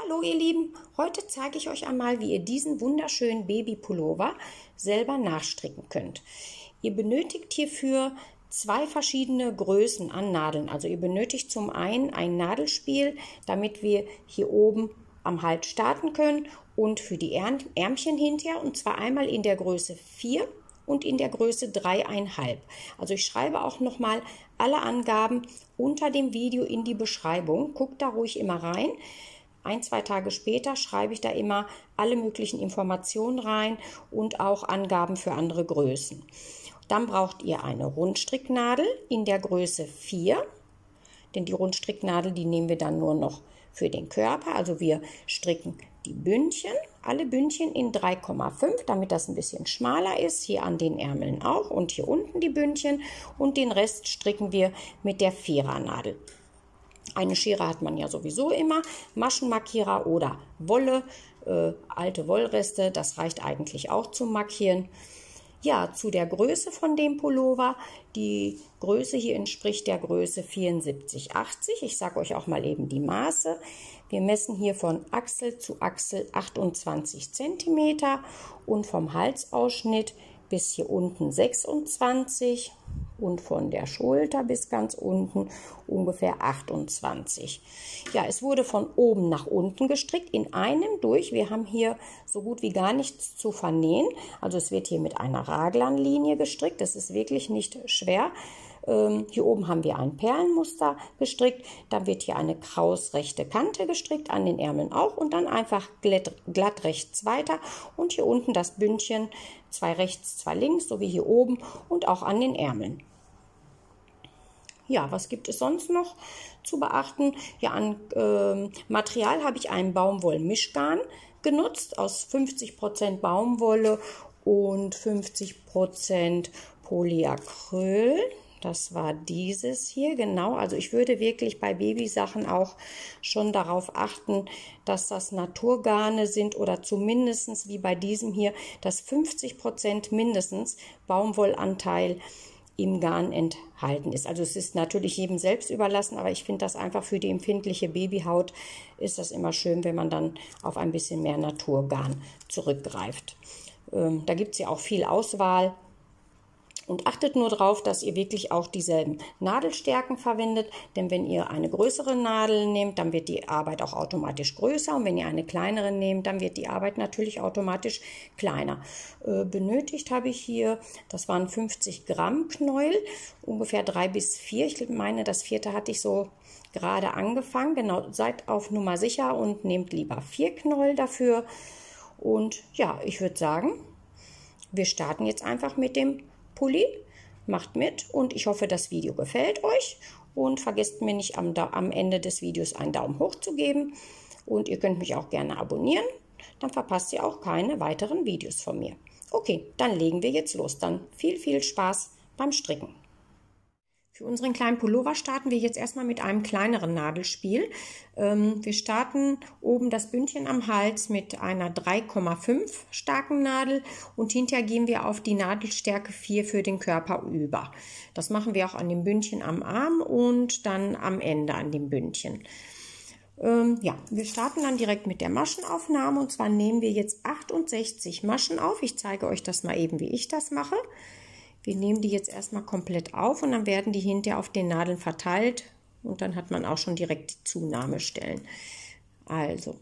Hallo ihr Lieben, heute zeige ich euch einmal, wie ihr diesen wunderschönen Babypullover selber nachstricken könnt. Ihr benötigt hierfür zwei verschiedene Größen an Nadeln. Also ihr benötigt zum einen ein Nadelspiel, damit wir hier oben am Hals starten können und für die Ärmchen hinterher, und zwar einmal in der Größe 4 und in der Größe 3,5. Also ich schreibe auch nochmal alle Angaben unter dem Video in die Beschreibung. Guckt da ruhig immer rein. 1-2 Tage später schreibe ich da immer alle möglichen Informationen rein und auch Angaben für andere Größen. Dann braucht ihr eine Rundstricknadel in der Größe 4, denn die Rundstricknadel, die nehmen wir dann nur noch für den Körper. Also wir stricken die Bündchen, alle Bündchen in 3,5, damit das ein bisschen schmaler ist. Hier an den Ärmeln auch und hier unten die Bündchen, und den Rest stricken wir mit der Vierernadel. Eine Schere hat man ja sowieso immer, Maschenmarkierer oder Wolle, alte Wollreste, das reicht eigentlich auch zum Markieren. Ja, zu der Größe von dem Pullover, die Größe hier entspricht der Größe 74,80. Ich sage euch auch mal eben die Maße. Wir messen hier von Achsel zu Achsel 28 cm und vom Halsausschnitt bis hier unten 26 und von der Schulter bis ganz unten ungefähr 28. Ja, es wurde von oben nach unten gestrickt in einem durch. Wir haben hier so gut wie gar nichts zu vernähen. Also es wird hier mit einer Raglanlinie gestrickt. Das ist wirklich nicht schwer. Hier oben haben wir ein Perlenmuster gestrickt. Dann wird hier eine krausrechte Kante gestrickt, an den Ärmeln auch, und dann einfach glatt rechts weiter. Und hier unten das Bündchen, 2 rechts, 2 links, so wie hier oben, und auch an den Ärmeln. Ja, was gibt es sonst noch zu beachten? Ja, an Material habe ich einen Baumwollmischgarn genutzt aus 50% Baumwolle und 50% Polyacryl. Das war dieses hier, genau. Also ich würde wirklich bei Babysachen auch schon darauf achten, dass das Naturgarne sind oder zumindest wie bei diesem hier, dass 50% mindestens Baumwollanteil im Garn enthalten ist. Also es ist natürlich jedem selbst überlassen, aber ich finde das einfach für die empfindliche Babyhaut ist das immer schön, wenn man dann auf ein bisschen mehr Naturgarn zurückgreift. Da gibt es ja auch viel Auswahl. Und achtet nur darauf, dass ihr wirklich auch dieselben Nadelstärken verwendet, denn wenn ihr eine größere Nadel nehmt, dann wird die Arbeit auch automatisch größer, und wenn ihr eine kleinere nehmt, dann wird die Arbeit natürlich automatisch kleiner. Benötigt habe ich hier, das waren 50 Gramm Knäuel, ungefähr 3 bis 4. Ich meine, das 4. hatte ich so gerade angefangen. Genau, seid auf Nummer sicher und nehmt lieber 4 Knäuel dafür. Und ja, ich würde sagen, wir starten jetzt einfach mit dem Pulli. Macht mit, und ich hoffe, das Video gefällt euch, und vergesst mir nicht am Ende des Videos einen Daumen hoch zu geben, und ihr könnt mich auch gerne abonnieren, dann verpasst ihr auch keine weiteren Videos von mir. Okay, dann legen wir jetzt los. Dann viel Spaß beim Stricken. Für unseren kleinen Pullover starten wir jetzt erstmal mit einem kleineren Nadelspiel. Wir starten oben das Bündchen am Hals mit einer 3,5 starken Nadel, und hinterher gehen wir auf die Nadelstärke 4 für den Körper über. Das machen wir auch an dem Bündchen am Arm und dann am Ende an dem Bündchen. Ja, wir starten dann direkt mit der Maschenaufnahme, und zwar nehmen wir jetzt 68 Maschen auf. Ich zeige euch das mal eben, wie ich das mache. Wir nehmen die jetzt erstmal komplett auf, und dann werden die hinterher auf den Nadeln verteilt, und dann hat man auch schon direkt die Zunahmestellen. Also,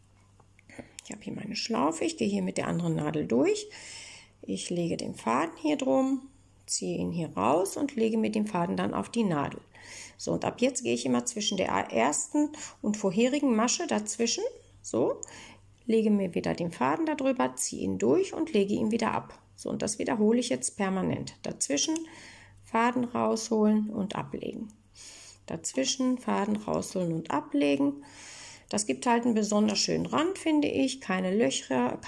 ich habe hier meine Schlaufe, ich gehe hier mit der anderen Nadel durch. Ich lege den Faden hier drum, ziehe ihn hier raus und lege mit dem Faden dann auf die Nadel. So, und ab jetzt gehe ich immer zwischen der ersten und vorherigen Masche dazwischen, so, lege mir wieder den Faden darüber, ziehe ihn durch und lege ihn wieder ab. So, und das wiederhole ich jetzt permanent. Dazwischen Faden rausholen und ablegen. Dazwischen Faden rausholen und ablegen. Das gibt halt einen besonders schönen Rand, finde ich. Keine Löcher.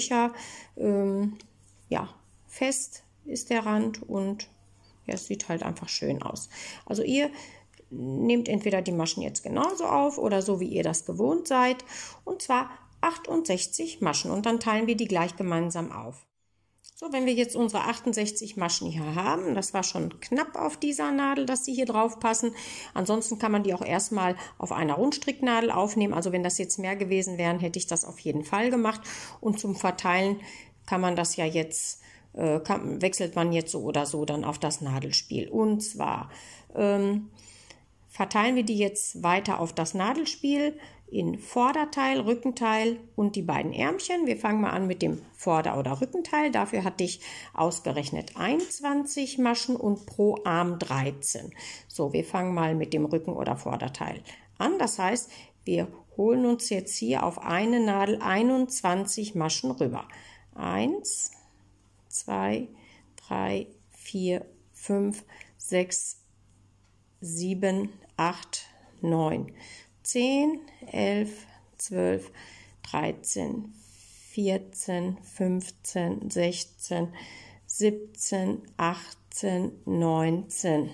Ja, fest ist der Rand, und ja, es sieht halt einfach schön aus. Also ihr nehmt entweder die Maschen jetzt genauso auf oder so, wie ihr das gewohnt seid. Und zwar 68 Maschen, und dann teilen wir die gleich gemeinsam auf. So, wenn wir jetzt unsere 68 Maschen hier haben, das war schon knapp auf dieser Nadel, dass sie hier drauf passen. Ansonsten kann man die auch erstmal auf einer Rundstricknadel aufnehmen. Also wenn das jetzt mehr gewesen wären, hätte ich das auf jeden Fall gemacht. Und zum Verteilen kann man das ja jetzt, wechselt man jetzt so oder so dann auf das Nadelspiel. Und zwar verteilen wir die jetzt weiter auf das Nadelspiel in Vorderteil, Rückenteil und die beiden Ärmchen. Wir fangen mal an mit dem Vorder- oder Rückenteil. Dafür hatte ich ausgerechnet 21 Maschen und pro Arm 13. So, wir fangen mal mit dem Rücken- oder Vorderteil an. Das heißt, wir holen uns jetzt hier auf eine Nadel 21 Maschen rüber. 1, 2, 3, 4, 5, 6, 7, 8, 9, 10, 11, 12, 13, 14, 15, 16, 17, 18, 19,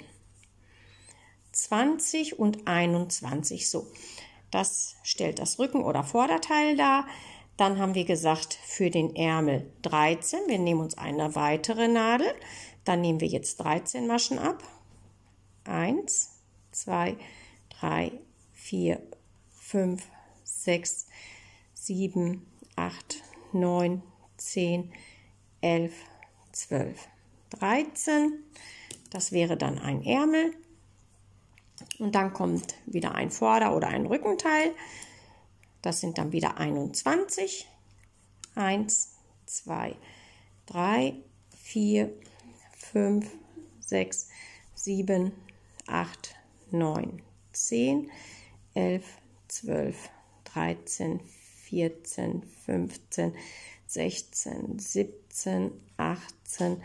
20 und 21. So, das stellt das Rücken- oder Vorderteil dar. Dann haben wir gesagt, für den Ärmel 13. Wir nehmen uns eine weitere Nadel. Dann nehmen wir jetzt 13 Maschen ab. 1, 2, 3, 4, 5, 6, 7, 8, 9, 10, 11, 12, 13. Das wäre dann ein Ärmel. Und dann kommt wieder ein Vorder- oder ein Rückenteil. Das sind dann wieder 21. 1, 2, 3, 4, 5, 6, 7, 8, 9, 10, 11, 12, 13, 14, 15, 16, 17, 18,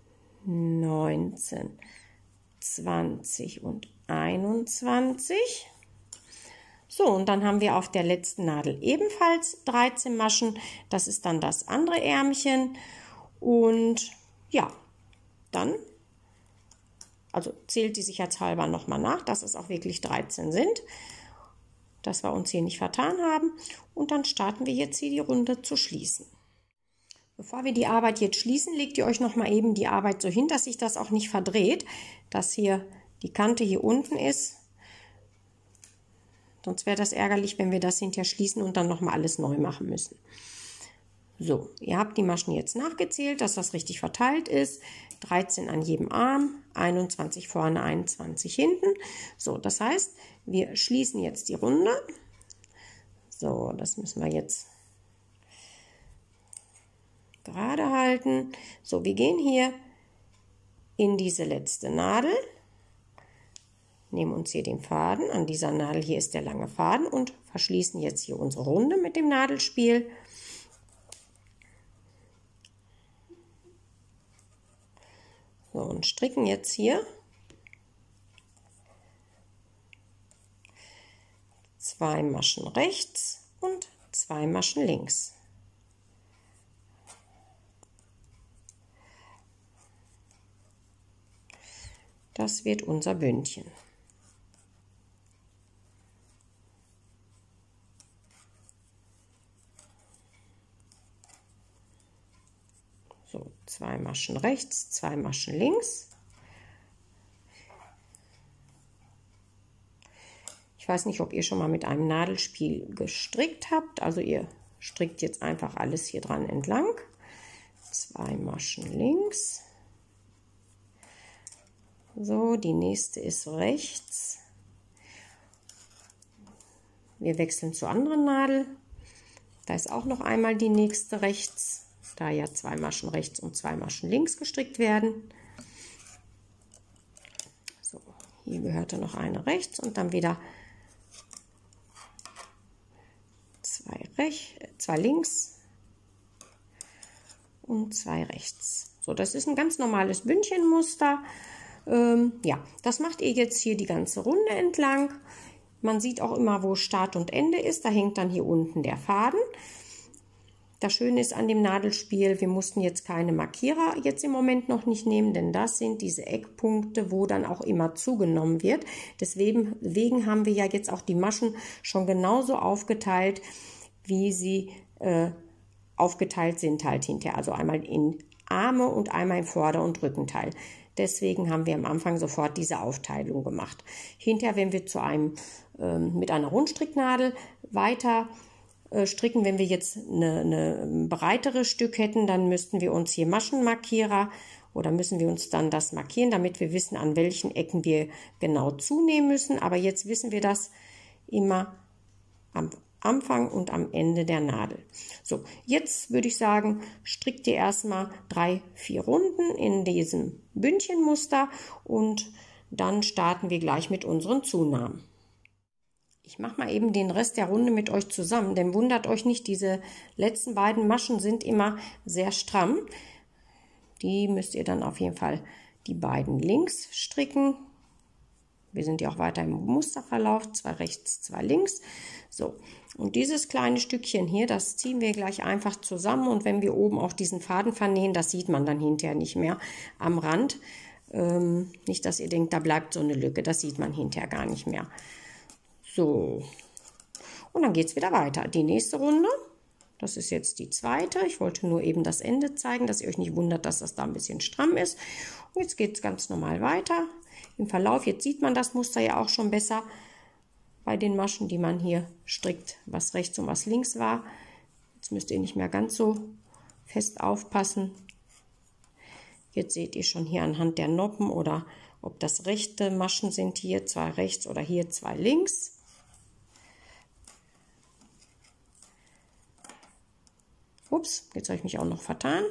19, 20 und 21. So, und dann haben wir auf der letzten Nadel ebenfalls 13 Maschen. Das ist dann das andere Ärmchen. Und ja, dann, also zählt die sicherheitshalber nochmal nach, dass es auch wirklich 13 sind, dass wir uns hier nicht vertan haben. Und dann starten wir jetzt hier die Runde zu schließen. Bevor wir die Arbeit jetzt schließen, legt ihr euch nochmal eben die Arbeit so hin, dass sich das auch nicht verdreht, dass hier die Kante hier unten ist. Sonst wäre das ärgerlich, wenn wir das hinterher schließen und dann nochmal alles neu machen müssen. So, ihr habt die Maschen jetzt nachgezählt, dass das richtig verteilt ist. 13 an jedem Arm, 21 vorne, 21 hinten. So, das heißt, wir schließen jetzt die Runde. So, das müssen wir jetzt gerade halten. So, wir gehen hier in diese letzte Nadel. Nehmen uns hier den Faden, an dieser Nadel hier ist der lange Faden und verschließen jetzt hier unsere Runde mit dem Nadelspiel. So, und stricken jetzt hier 2 Maschen rechts und 2 Maschen links. Das wird unser Bündchen. So, 2 Maschen rechts, 2 Maschen links. Ich weiß nicht, ob ihr schon mal mit einem Nadelspiel gestrickt habt. Also ihr strickt jetzt einfach alles hier dran entlang. 2 Maschen links. So, die nächste ist rechts. Wir wechseln zur anderen Nadel. Da ist auch noch einmal die nächste rechts, da ja 2 Maschen rechts und 2 Maschen links gestrickt werden. So, hier gehörte noch eine rechts und dann wieder 2 links und 2 rechts. So, das ist ein ganz normales Bündchenmuster. Ja, das macht ihr jetzt hier die ganze Runde entlang. Man sieht auch immer, wo Start und Ende ist. Da hängt dann hier unten der Faden. Das Schöne ist an dem Nadelspiel, wir mussten jetzt keine Markierer jetzt im Moment noch nicht nehmen, denn das sind diese Eckpunkte, wo dann auch immer zugenommen wird. Deswegen haben wir ja jetzt auch die Maschen schon genauso aufgeteilt, wie sie aufgeteilt sind halt hinterher. Also einmal in Arme und einmal im Vorder- und Rückenteil. Deswegen haben wir am Anfang sofort diese Aufteilung gemacht. Hinterher, wenn wir mit einer Rundstricknadel weiter stricken, wenn wir jetzt eine breitere Stück hätten, dann müssten wir uns hier Maschenmarkierer oder müssen wir uns dann das markieren, damit wir wissen, an welchen Ecken wir genau zunehmen müssen. Aber jetzt wissen wir das immer am Anfang und am Ende der Nadel. So, jetzt würde ich sagen, strickt ihr erstmal 3, 4 Runden in diesem Bündchenmuster und dann starten wir gleich mit unseren Zunahmen. Ich mache mal eben den Rest der Runde mit euch zusammen, denn wundert euch nicht, diese letzten beiden Maschen sind immer sehr stramm. Die müsst ihr dann auf jeden Fall die beiden links stricken. Wir sind ja auch weiter im Musterverlauf, 2 rechts, 2 links. So, und dieses kleine Stückchen hier, das ziehen wir gleich einfach zusammen. Und wenn wir oben auch diesen Faden vernähen, das sieht man dann hinterher nicht mehr am Rand. Nicht, dass ihr denkt, da bleibt so eine Lücke, das sieht man hinterher gar nicht mehr. So, und dann geht es wieder weiter. Die nächste Runde, das ist jetzt die zweite. Ich wollte nur eben das Ende zeigen, dass ihr euch nicht wundert, dass das da ein bisschen stramm ist. Und jetzt geht es ganz normal weiter. Im Verlauf, jetzt sieht man das Muster ja auch schon besser bei den Maschen, die man hier strickt, was rechts und was links war. Jetzt müsst ihr nicht mehr ganz so fest aufpassen. Jetzt seht ihr schon hier anhand der Noppen oder ob das rechte Maschen sind, hier 2 rechts oder hier 2 links. Ups, jetzt habe ich mich auch noch vertan.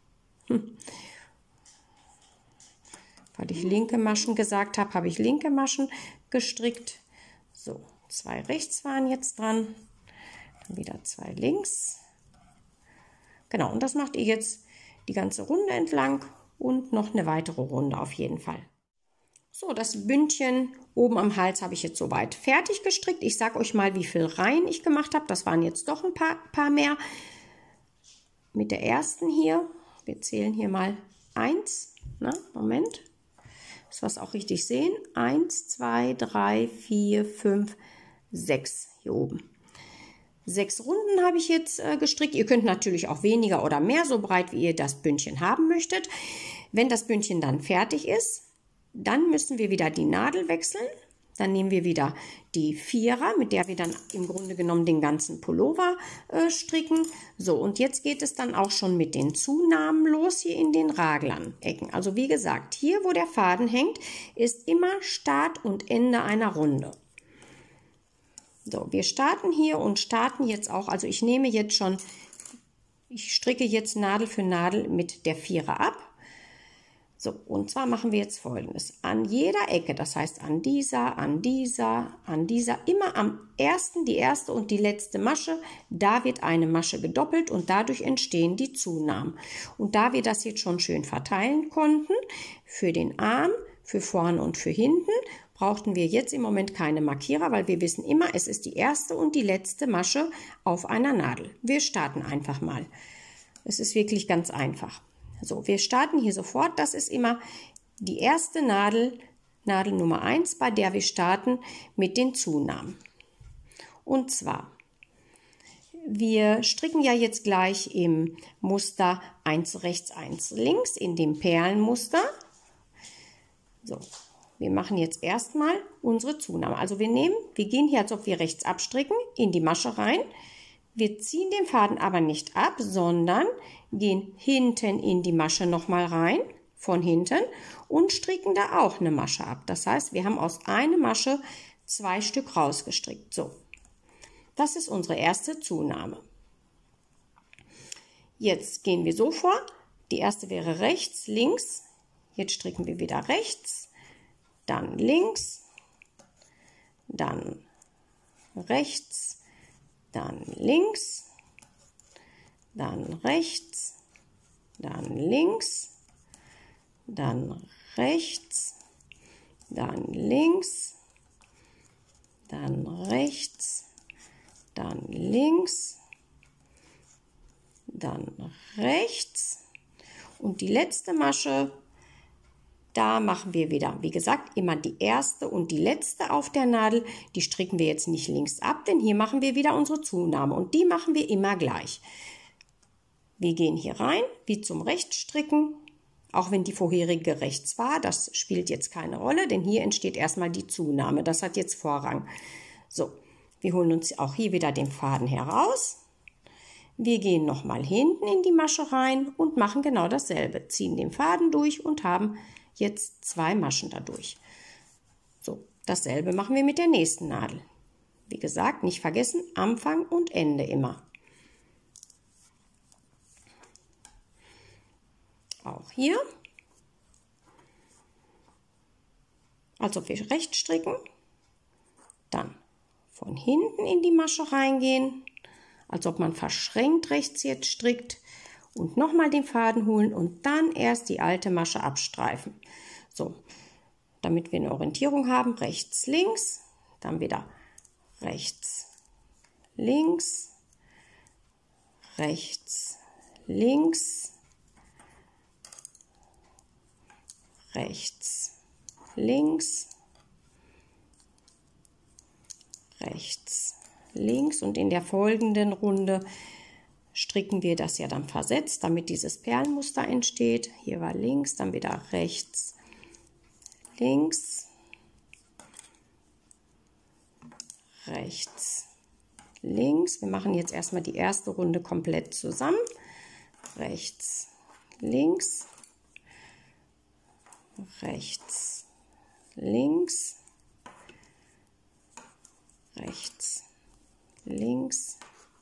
Weil ich linke Maschen gesagt habe, habe ich linke Maschen gestrickt. So, 2 rechts waren jetzt dran. Dann wieder 2 links. Genau, und das macht ihr jetzt die ganze Runde entlang und noch eine weitere Runde auf jeden Fall. So, das Bündchen oben am Hals habe ich jetzt soweit fertig gestrickt. Ich sage euch mal, wie viel Reihen ich gemacht habe. Das waren jetzt doch ein paar mehr. Mit der ersten hier, wir zählen hier mal 1, Moment, dass wir es auch richtig sehen, 1, 2, 3, 4, 5, 6 hier oben. 6 Runden habe ich jetzt gestrickt. Ihr könnt natürlich auch weniger oder mehr, so breit wie ihr das Bündchen haben möchtet. Wenn das Bündchen dann fertig ist, dann müssen wir wieder die Nadel wechseln. Dann nehmen wir wieder die 4er, mit der wir dann im Grunde genommen den ganzen Pullover stricken. So, und jetzt geht es dann auch schon mit den Zunahmen los hier in den Raglan-Ecken. Also wie gesagt, hier wo der Faden hängt, ist immer Start und Ende einer Runde. So, wir starten hier und starten jetzt auch, also ich nehme jetzt schon, ich stricke jetzt Nadel für Nadel mit der 4er ab. So, und zwar machen wir jetzt Folgendes. An jeder Ecke, das heißt an dieser, immer am ersten, die erste und die letzte Masche, da wird eine Masche gedoppelt und dadurch entstehen die Zunahmen. Und da wir das jetzt schon schön verteilen konnten, für den Arm, für vorne und für hinten, brauchten wir jetzt im Moment keine Markierer, weil wir wissen immer, es ist die erste und die letzte Masche auf einer Nadel. Wir starten einfach mal. Es ist wirklich ganz einfach. So, wir starten hier sofort. Das ist immer die erste Nadel, Nadel Nummer 1, bei der wir starten mit den Zunahmen. Und zwar, wir stricken ja jetzt gleich im Muster 1 rechts, 1 links, in dem Perlenmuster. So, wir machen jetzt erstmal unsere Zunahmen. Also wir gehen hier, als ob wir rechts abstricken, in die Masche rein. Wir ziehen den Faden aber nicht ab, sondern gehen hinten in die Masche nochmal rein, von hinten, und stricken da auch eine Masche ab. Das heißt, wir haben aus einer Masche 2 Stück rausgestrickt. So, das ist unsere erste Zunahme. Jetzt gehen wir so vor. Die erste wäre rechts, links. Jetzt stricken wir wieder rechts, dann links, dann rechts, dann links, dann rechts, dann links, dann rechts, dann links, dann rechts, dann links, dann rechts und die letzte Masche, da machen wir wieder, wie gesagt, immer die erste und die letzte auf der Nadel. Die stricken wir jetzt nicht links ab, denn hier machen wir wieder unsere Zunahme und die machen wir immer gleich. Wir gehen hier rein, wie zum Rechtsstricken, auch wenn die vorherige rechts war. Das spielt jetzt keine Rolle, denn hier entsteht erstmal die Zunahme. Das hat jetzt Vorrang. So, wir holen uns auch hier wieder den Faden heraus. Wir gehen nochmal hinten in die Masche rein und machen genau dasselbe. Ziehen den Faden durch und haben jetzt 2 Maschen dadurch. So, dasselbe machen wir mit der nächsten Nadel. Wie gesagt, nicht vergessen, Anfang und Ende immer. Auch hier. Als ob wir rechts stricken. Dann von hinten in die Masche reingehen. Als ob man verschränkt rechts jetzt strickt und nochmal den Faden holen und dann erst die alte Masche abstreifen. So, damit wir eine Orientierung haben, rechts, links, dann wieder rechts, links, rechts, links, rechts, links, rechts, links und in der folgenden Runde stricken wir das ja dann versetzt, damit dieses Perlenmuster entsteht. Hier war links, dann wieder rechts, links, rechts, links. Wir machen jetzt erstmal die erste Runde komplett zusammen. Rechts, links, rechts, links, rechts, links,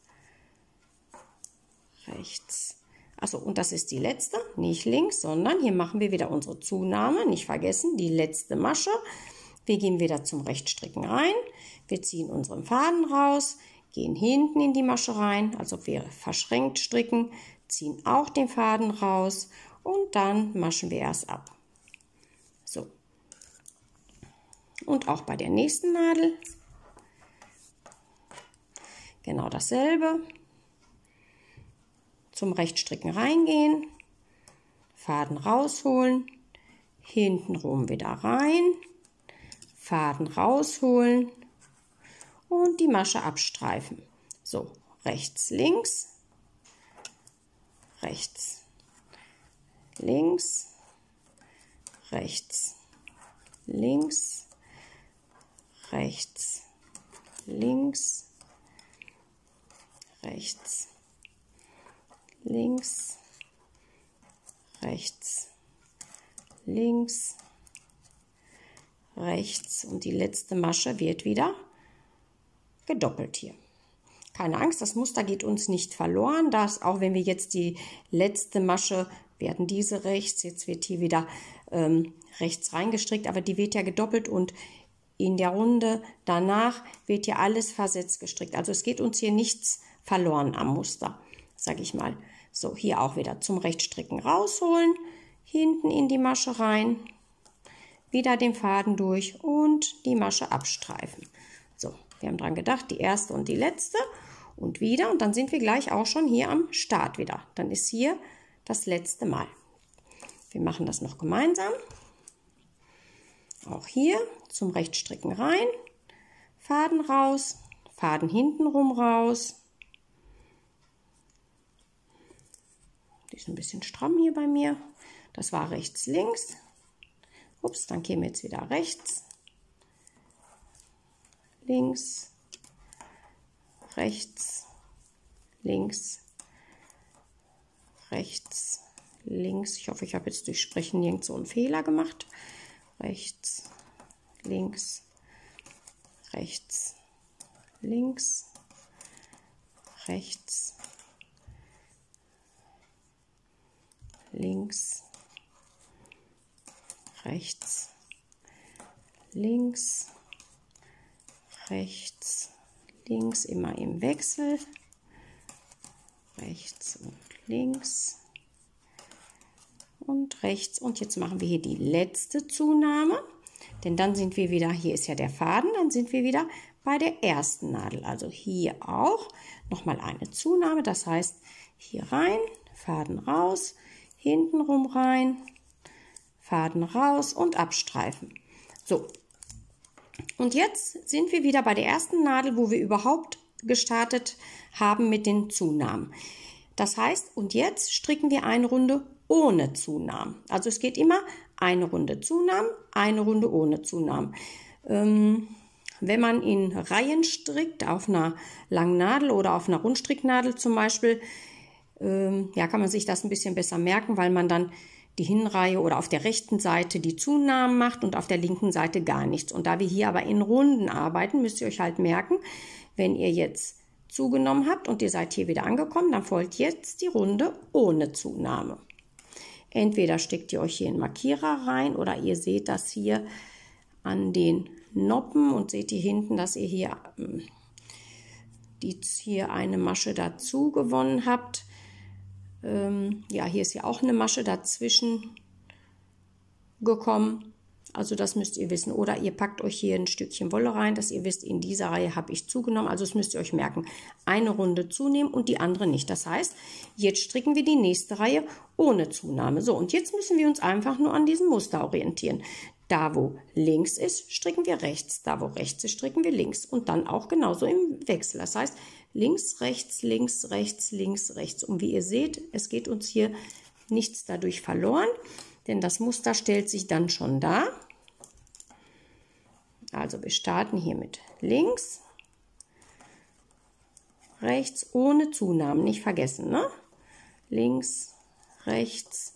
rechts. Achso, und das ist die letzte, nicht links, sondern hier machen wir wieder unsere Zunahme, nicht vergessen, die letzte Masche. Wir gehen wieder zum Rechtsstricken rein, wir ziehen unseren Faden raus, gehen hinten in die Masche rein, als ob wir verschränkt stricken, ziehen auch den Faden raus und dann maschen wir erst ab. So. Und auch bei der nächsten Nadel genau dasselbe. Zum Rechtsstricken reingehen, Faden rausholen, hintenrum wieder rein, Faden rausholen und die Masche abstreifen. So, rechts, links, rechts, links, rechts, links, rechts, links, rechts, links, rechts, links, rechts und die letzte Masche wird wieder gedoppelt hier. Keine Angst, das Muster geht uns nicht verloren, dass auch wenn wir jetzt die letzte Masche, werden diese rechts, jetzt wird hier wieder rechts reingestrickt, aber die wird ja gedoppelt und in der Runde danach wird ja alles versetzt gestrickt. Also es geht uns hier nichts verloren am Muster, sage ich mal. So, hier auch wieder zum Rechtsstricken rausholen, hinten in die Masche rein, wieder den Faden durch und die Masche abstreifen. So, wir haben dran gedacht, die erste und die letzte und wieder und dann sind wir gleich auch schon hier am Start wieder. Dann ist hier das letzte Mal. Wir machen das noch gemeinsam. Auch hier zum Rechtsstricken rein, Faden raus, Faden hintenrum raus. Die ist ein bisschen stramm hier bei mir. Das war rechts, links. Ups, dann käme jetzt wieder rechts, links, rechts, links, rechts, links. Ich hoffe, ich habe jetzt durch Sprechen nirgends so einen Fehler gemacht. Rechts, links, rechts, links, rechts, links, rechts, links, rechts, links, immer im Wechsel, rechts und links und rechts. Und jetzt machen wir hier die letzte Zunahme, denn dann sind wir wieder, hier ist ja der Faden, dann sind wir wieder bei der ersten Nadel. Also hier auch nochmal eine Zunahme, das heißt hier rein, Faden raus, hintenrum rein, Faden raus und abstreifen. So, und jetzt sind wir wieder bei der ersten Nadel, wo wir überhaupt gestartet haben mit den Zunahmen. Das heißt, und jetzt stricken wir eine Runde ohne Zunahmen. Also es geht immer eine Runde Zunahmen, eine Runde ohne Zunahmen. Wenn man in Reihen strickt, auf einer langen Nadel oder auf einer Rundstricknadel zum Beispiel, ja, kann man sich das ein bisschen besser merken, weil man dann die Hinreihe oder auf der rechten Seite die Zunahmen macht und auf der linken Seite gar nichts. Und da wir hier aber in Runden arbeiten, müsst ihr euch halt merken, wenn ihr jetzt zugenommen habt und ihr seid hier wieder angekommen, dann folgt jetzt die Runde ohne Zunahme. Entweder steckt ihr euch hier einen Markierer rein oder ihr seht das hier an den Noppen und seht ihr hinten, dass ihr hier eine Masche dazu gewonnen habt. Ja, hier ist ja auch eine Masche dazwischen gekommen. Also das müsst ihr wissen. Oder ihr packt euch hier ein Stückchen Wolle rein, dass ihr wisst, in dieser Reihe habe ich zugenommen. Also das müsst ihr euch merken. Eine Runde zunehmen und die andere nicht. Das heißt, jetzt stricken wir die nächste Reihe ohne Zunahme. So, und jetzt müssen wir uns einfach nur an diesem Muster orientieren. Da, wo links ist, stricken wir rechts. Da, wo rechts ist, stricken wir links. Und dann auch genauso im Wechsel. Das heißt, links, rechts, links, rechts, links, rechts. Und wie ihr seht, es geht uns hier nichts dadurch verloren. Denn das Muster stellt sich dann schon dar. Also wir starten hier mit links, rechts, ohne Zunahmen, nicht vergessen, ne? Links, rechts,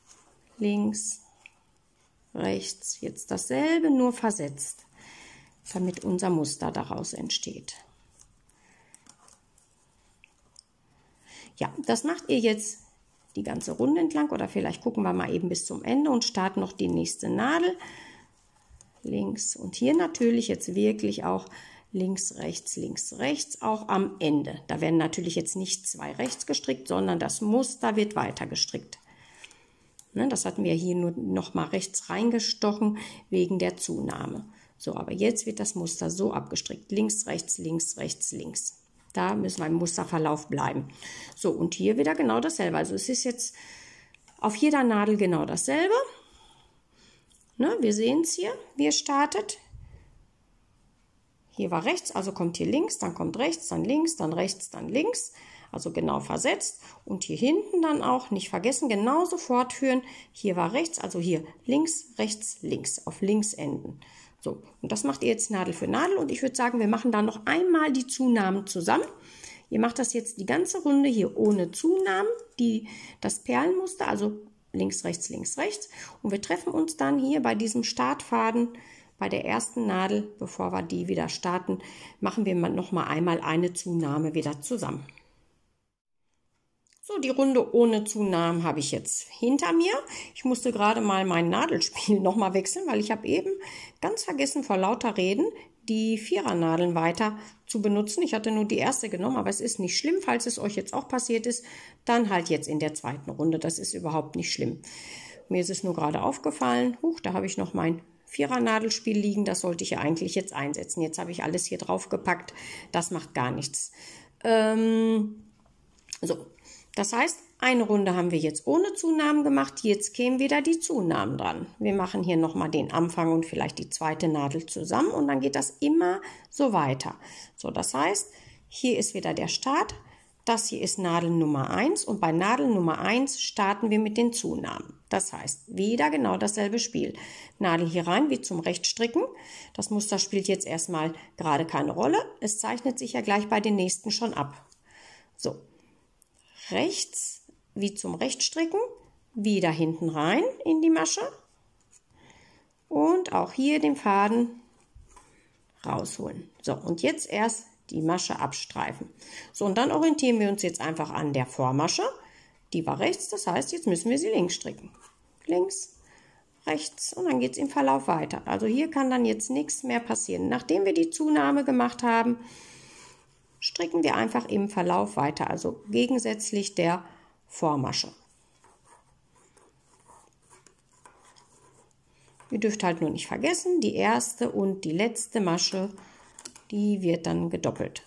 rechts. Jetzt dasselbe, nur versetzt, damit unser Muster daraus entsteht. Ja, das macht ihr jetzt die ganze Runde entlang oder vielleicht gucken wir mal eben bis zum Ende und starten noch die nächste Nadel. Links und hier natürlich jetzt wirklich auch links, rechts, auch am Ende. Da werden natürlich jetzt nicht zwei rechts gestrickt, sondern das Muster wird weiter gestrickt. Ne, das hatten wir hier nur noch mal rechts reingestochen wegen der Zunahme. So, aber jetzt wird das Muster so abgestrickt. Links, rechts, links. Da müssen wir im Musterverlauf bleiben. So, und hier wieder genau dasselbe. Also es ist jetzt auf jeder Nadel genau dasselbe. Ne, wir sehen es hier, wie es startet. Hier war rechts, also kommt hier links, dann kommt rechts, dann links, dann rechts, dann links. Also genau versetzt. Und hier hinten dann auch, nicht vergessen, genauso fortführen. Hier war rechts, also hier links, rechts, links, auf links enden. So, und das macht ihr jetzt Nadel für Nadel und ich würde sagen, wir machen dann noch einmal die Zunahmen zusammen. Ihr macht das jetzt die ganze Runde hier ohne Zunahmen, das Perlenmuster, also links, rechts und wir treffen uns dann hier bei diesem Startfaden, bei der ersten Nadel, bevor wir die wieder starten, machen wir noch mal einmal eine Zunahme wieder zusammen. So, die Runde ohne Zunahmen habe ich jetzt hinter mir. Ich musste gerade mal mein Nadelspiel noch mal wechseln, weil ich habe eben ganz vergessen, vor lauter Reden die Vierernadeln weiter zu benutzen. Ich hatte nur die erste genommen, aber es ist nicht schlimm. Falls es euch jetzt auch passiert ist, dann halt jetzt in der zweiten Runde. Das ist überhaupt nicht schlimm. Mir ist es nur gerade aufgefallen. Huch, da habe ich noch mein Vierernadelspiel liegen. Das sollte ich ja eigentlich jetzt einsetzen. Jetzt habe ich alles hier drauf gepackt. Das macht gar nichts. So. Das heißt, eine Runde haben wir jetzt ohne Zunahmen gemacht, jetzt kämen wieder die Zunahmen dran. Wir machen hier nochmal den Anfang und vielleicht die zweite Nadel zusammen und dann geht das immer so weiter. So, das heißt, hier ist wieder der Start, das hier ist Nadel Nummer 1 und bei Nadel Nummer 1 starten wir mit den Zunahmen. Das heißt, wieder genau dasselbe Spiel. Nadel hier rein wie zum Rechtstricken. Das Muster spielt jetzt erstmal gerade keine Rolle, es zeichnet sich ja gleich bei den nächsten schon ab. So. Rechts wie zum Rechtstricken, wieder hinten rein in die Masche und auch hier den Faden rausholen. So, und jetzt erst die Masche abstreifen. So, und dann orientieren wir uns jetzt einfach an der Vormasche. Die war rechts, das heißt, jetzt müssen wir sie links stricken. Links, rechts und dann geht es im Verlauf weiter. Also hier kann dann jetzt nichts mehr passieren. Nachdem wir die Zunahme gemacht haben, stricken wir einfach im Verlauf weiter, also gegensätzlich der Vormasche. Ihr dürft halt nur nicht vergessen, die erste und die letzte Masche, die wird dann gedoppelt.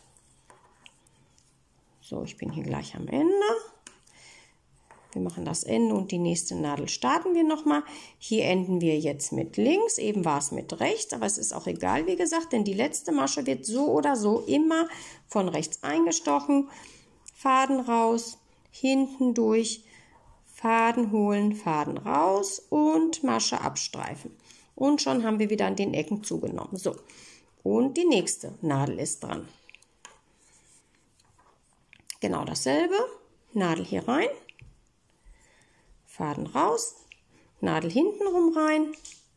So, ich bin hier gleich am Ende. Wir machen das Ende und die nächste Nadel starten wir nochmal. Hier enden wir jetzt mit links, eben war es mit rechts, aber es ist auch egal, wie gesagt, denn die letzte Masche wird so oder so immer von rechts eingestochen. Faden raus, hinten durch, Faden holen, Faden raus und Masche abstreifen. Und schon haben wir wieder an den Ecken zugenommen. So, und die nächste Nadel ist dran. Genau dasselbe, Nadel hier rein, Faden raus, Nadel hinten rum rein,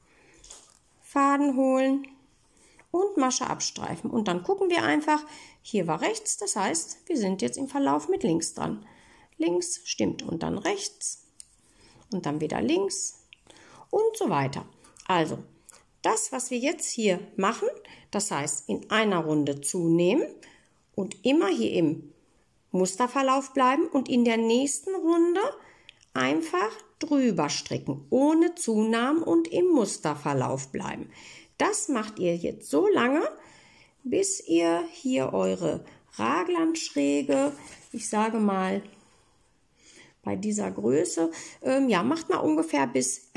Faden holen und Masche abstreifen. Und dann gucken wir einfach, hier war rechts, das heißt, wir sind jetzt im Verlauf mit links dran. Links stimmt und dann rechts und dann wieder links und so weiter. Also, das, was wir jetzt hier machen, das heißt, in einer Runde zunehmen und immer hier im Musterverlauf bleiben und in der nächsten Runde einfach drüber stricken, ohne Zunahmen und im Musterverlauf bleiben. Das macht ihr jetzt so lange, bis ihr hier eure Raglandschräge, ich sage mal, bei dieser Größe, ja, macht mal ungefähr bis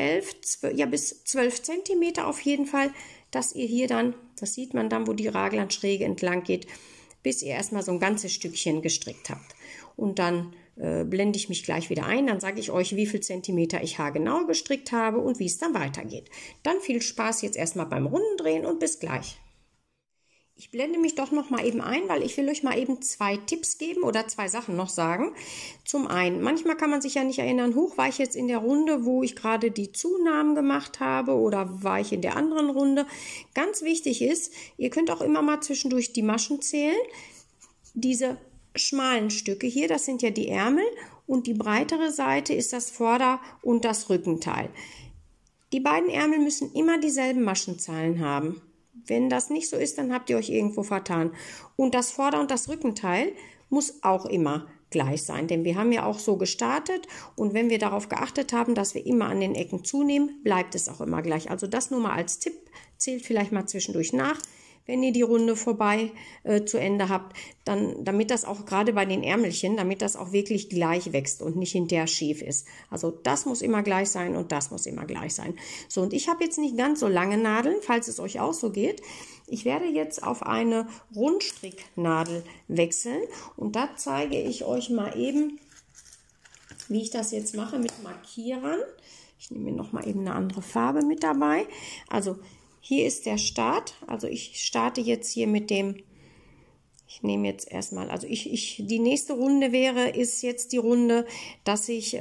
12 cm auf jeden Fall, dass ihr hier dann, das sieht man dann, wo die Raglandschräge entlang geht, bis ihr erstmal so ein ganzes Stückchen gestrickt habt. Und dann blende ich mich gleich wieder ein, dann sage ich euch, wie viel Zentimeter ich haargenau gestrickt habe und wie es dann weitergeht. Dann viel Spaß jetzt erstmal beim Rundendrehen und bis gleich. Ich blende mich doch noch mal eben ein, weil ich will euch mal eben 2 Tipps geben oder 2 Sachen noch sagen. Zum einen, manchmal kann man sich ja nicht erinnern, war ich jetzt in der Runde, wo ich gerade die Zunahmen gemacht habe oder war ich in der anderen Runde. Ganz wichtig ist, ihr könnt auch immer mal zwischendurch die Maschen zählen. Diese schmalen Stücke hier, das sind ja die Ärmel und die breitere Seite ist das Vorder- und das Rückenteil. Die beiden Ärmel müssen immer dieselben Maschenzahlen haben. Wenn das nicht so ist, dann habt ihr euch irgendwo vertan. Und das Vorder- und das Rückenteil muss auch immer gleich sein, denn wir haben ja auch so gestartet und wenn wir darauf geachtet haben, dass wir immer an den Ecken zunehmen, bleibt es auch immer gleich. Also das nur mal als Tipp, zählt vielleicht mal zwischendurch nach, wenn ihr die Runde vorbei zu Ende habt, dann, damit das auch gerade bei den Ärmelchen, damit das auch wirklich gleich wächst und nicht hinterher schief ist. Also das muss immer gleich sein und das muss immer gleich sein. So, und ich habe jetzt nicht ganz so lange Nadeln, falls es euch auch so geht. Ich werde jetzt auf eine Rundstricknadel wechseln und da zeige ich euch mal eben, wie ich das jetzt mache mit Markierern. Ich nehme mir noch mal eben eine andere Farbe mit dabei. Also hier ist der Start, also ich starte jetzt hier mit dem, ich nehme jetzt erstmal, also die nächste Runde ist jetzt die Runde, dass ich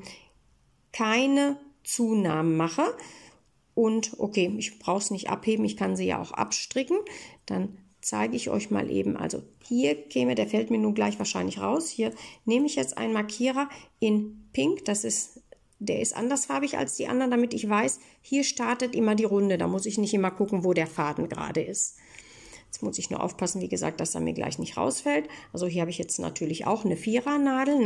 keine Zunahmen mache und okay, ich brauche es nicht abheben, ich kann sie ja auch abstricken, dann zeige ich euch mal eben, also hier der fällt mir nun gleich wahrscheinlich raus, hier nehme ich jetzt einen Markierer in Pink, der ist andersfarbig als die anderen, damit ich weiß, hier startet immer die Runde. Da muss ich nicht immer gucken, wo der Faden gerade ist. Jetzt muss ich nur aufpassen, wie gesagt, dass er mir gleich nicht rausfällt. Also hier habe ich jetzt natürlich auch eine Vierernadel,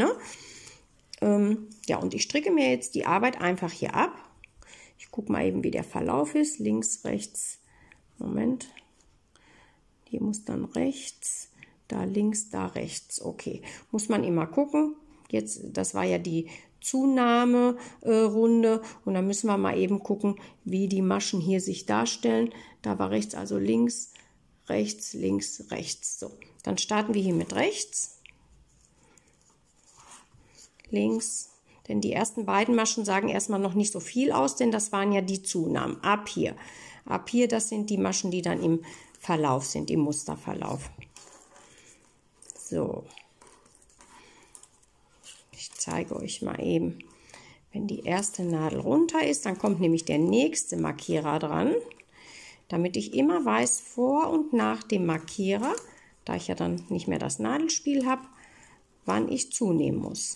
ne? Ja, und ich stricke mir jetzt die Arbeit einfach hier ab. Ich gucke mal eben, wie der Verlauf ist. Links, rechts. Moment. Hier muss dann rechts, da links, da rechts. Okay, muss man immer gucken. Jetzt, das war ja die Zunahmerunde und dann müssen wir mal eben gucken, wie die Maschen hier sich darstellen. Da war rechts, also links, rechts, links, rechts. So, dann starten wir hier mit rechts, links, denn die ersten beiden Maschen sagen erstmal noch nicht so viel aus, denn das waren ja die Zunahmen. Ab hier, das sind die Maschen, die dann im Verlauf sind, im Musterverlauf. So. Ich zeige euch mal eben, wenn die erste Nadel runter ist, dann kommt nämlich der nächste Markierer dran, damit ich immer weiß, vor und nach dem Markierer, da ich ja dann nicht mehr das Nadelspiel habe, wann ich zunehmen muss.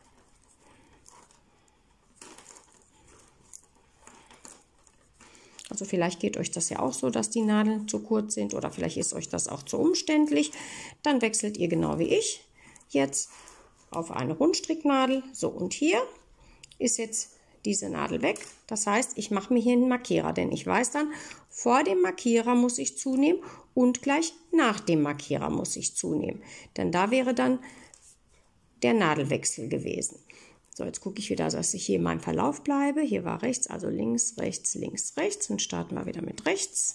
Also vielleicht geht euch das ja auch so, dass die Nadeln zu kurz sind oder vielleicht ist euch das auch zu umständlich. Dann wechselt ihr genau wie ich jetzt auf eine Rundstricknadel. So, und hier ist jetzt diese Nadel weg. Das heißt, ich mache mir hier einen Markierer, denn ich weiß dann, vor dem Markierer muss ich zunehmen und gleich nach dem Markierer muss ich zunehmen. Denn da wäre dann der Nadelwechsel gewesen. So, jetzt gucke ich wieder, dass ich hier in meinem Verlauf bleibe. Hier war rechts, also links, rechts, links, rechts. Und starten wir wieder mit rechts.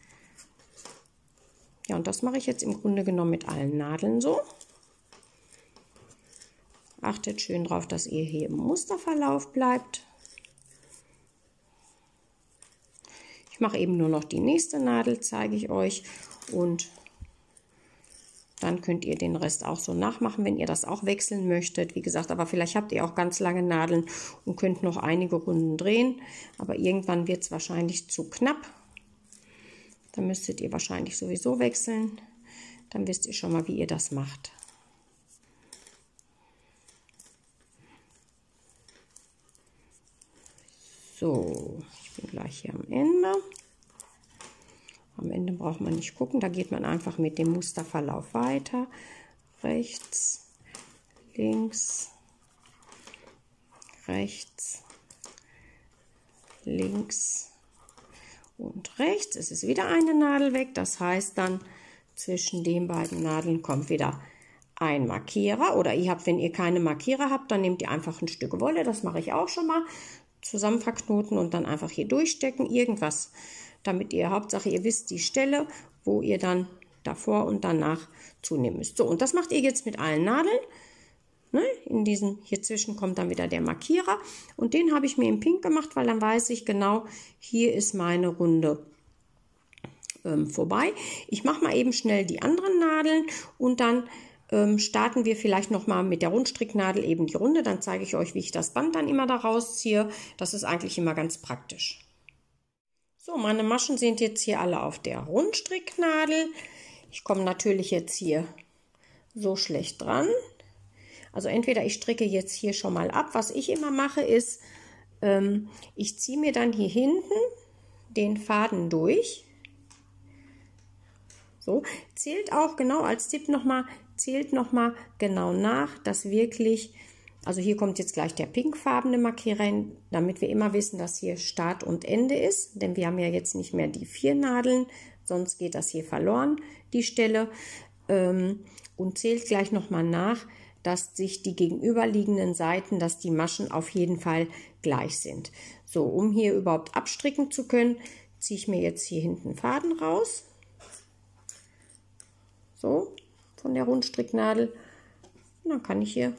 Ja, und das mache ich jetzt im Grunde genommen mit allen Nadeln so. Achtet schön drauf, dass ihr hier im Musterverlauf bleibt. Ich mache eben nur noch die nächste Nadel, zeige ich euch, und dann könnt ihr den Rest auch so nachmachen, wenn ihr das auch wechseln möchtet. Wie gesagt, aber vielleicht habt ihr auch ganz lange Nadeln und könnt noch einige Runden drehen, aber irgendwann wird es wahrscheinlich zu knapp. Dann müsstet ihr wahrscheinlich sowieso wechseln. Dann wisst ihr schon mal, wie ihr das macht. So, ich bin gleich hier am Ende. Am Ende braucht man nicht gucken, da geht man einfach mit dem Musterverlauf weiter. Rechts, links, rechts, links und rechts. Es ist wieder eine Nadel weg, das heißt dann, zwischen den beiden Nadeln kommt wieder ein Markierer. Oder ihr habt, wenn ihr keine Markierer habt, dann nehmt ihr einfach ein Stück Wolle, das mache ich auch schon mal, zusammen verknoten und dann einfach hier durchstecken, irgendwas, damit ihr, Hauptsache ihr wisst die Stelle, wo ihr dann davor und danach zunehmen müsst. So, und das macht ihr jetzt mit allen Nadeln. Ne? In diesem hier zwischen kommt dann wieder der Markierer, und den habe ich mir in Pink gemacht, weil dann weiß ich genau, hier ist meine Runde vorbei. Ich mache mal eben schnell die anderen Nadeln und dann starten wir vielleicht noch mal mit der Rundstricknadel eben die Runde. Dann zeige ich euch, wie ich das Band dann immer da rausziehe. Das ist eigentlich immer ganz praktisch. So, meine Maschen sind jetzt hier alle auf der Rundstricknadel. Ich komme natürlich jetzt hier so schlecht dran. Also entweder ich stricke jetzt hier schon mal ab. Was ich immer mache ist, ich ziehe mir dann hier hinten den Faden durch. So, zählt auch genau als Tipp nochmal, zählt nochmal genau nach, dass wirklich, also hier kommt jetzt gleich der pinkfarbene Markierer hin, damit wir immer wissen, dass hier Start und Ende ist, denn wir haben ja jetzt nicht mehr die 4 Nadeln, sonst geht das hier verloren, die Stelle, und zählt gleich nochmal nach, dass sich die gegenüberliegenden Seiten, dass die Maschen auf jeden Fall gleich sind. So, um hier überhaupt abstricken zu können, ziehe ich mir jetzt hier hinten Faden raus. So, von der Rundstricknadel. Und dann kann ich hier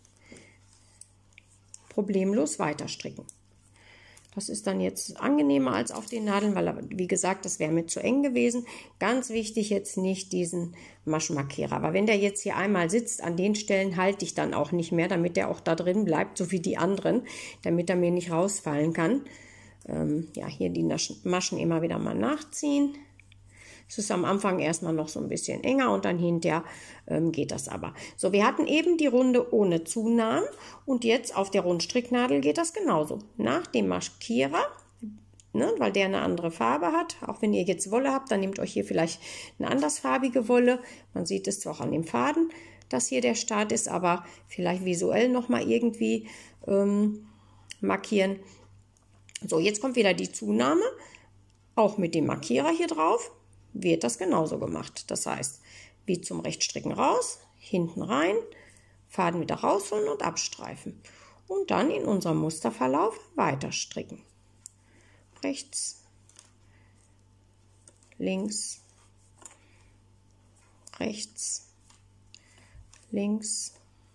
problemlos weiter stricken. Das ist dann jetzt angenehmer als auf den Nadeln, weil, wie gesagt, das wäre mir zu eng gewesen. Ganz wichtig jetzt nicht diesen Maschenmarkierer. Aber wenn der jetzt hier einmal sitzt, an den Stellen halte ich dann auch nicht mehr, damit der auch da drin bleibt, so wie die anderen, damit er mir nicht rausfallen kann. Ja, hier die Maschen immer wieder mal nachziehen. Es ist am Anfang erstmal noch so ein bisschen enger und dann hinterher geht das aber. So, wir hatten eben die Runde ohne Zunahmen und jetzt auf der Rundstricknadel geht das genauso. Nach dem Markierer, ne, weil der eine andere Farbe hat, auch wenn ihr jetzt Wolle habt, dann nehmt euch hier vielleicht eine andersfarbige Wolle. Man sieht es zwar auch an dem Faden, dass hier der Start ist, aber vielleicht visuell nochmal irgendwie markieren. So, jetzt kommt wieder die Zunahme, auch mit dem Markierer hier drauf. Wird das genauso gemacht. Das heißt, wie zum Rechtsstricken raus, hinten rein, Faden wieder rausholen und abstreifen. Und dann in unserem Musterverlauf weiter stricken. Rechts, links, rechts, links,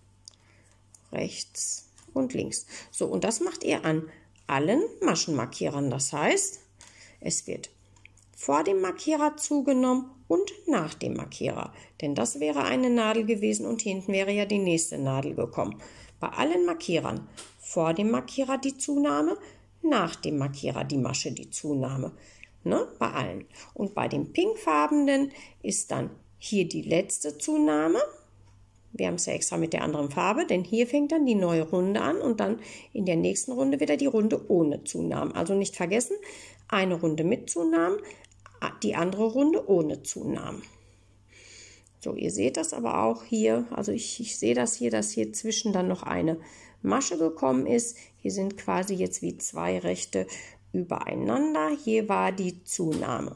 rechts und links. So, und das macht ihr an allen Maschenmarkierern. Das heißt, es wird vor dem Markierer zugenommen und nach dem Markierer, denn das wäre eine Nadel gewesen und hinten wäre ja die nächste Nadel gekommen. Bei allen Markierern vor dem Markierer die Zunahme, nach dem Markierer die Masche die Zunahme, ne? Bei allen. Und bei den pinkfarbenen ist dann hier die letzte Zunahme. Wir haben es ja extra mit der anderen Farbe, denn hier fängt dann die neue Runde an und dann in der nächsten Runde wieder die Runde ohne Zunahmen. Also nicht vergessen, eine Runde mit Zunahmen, die andere Runde ohne Zunahmen. So, ihr seht das aber auch hier, also ich sehe das hier, dass hier zwischen dann noch eine Masche gekommen ist. Hier sind quasi jetzt wie 2 Rechte übereinander. Hier war die Zunahme.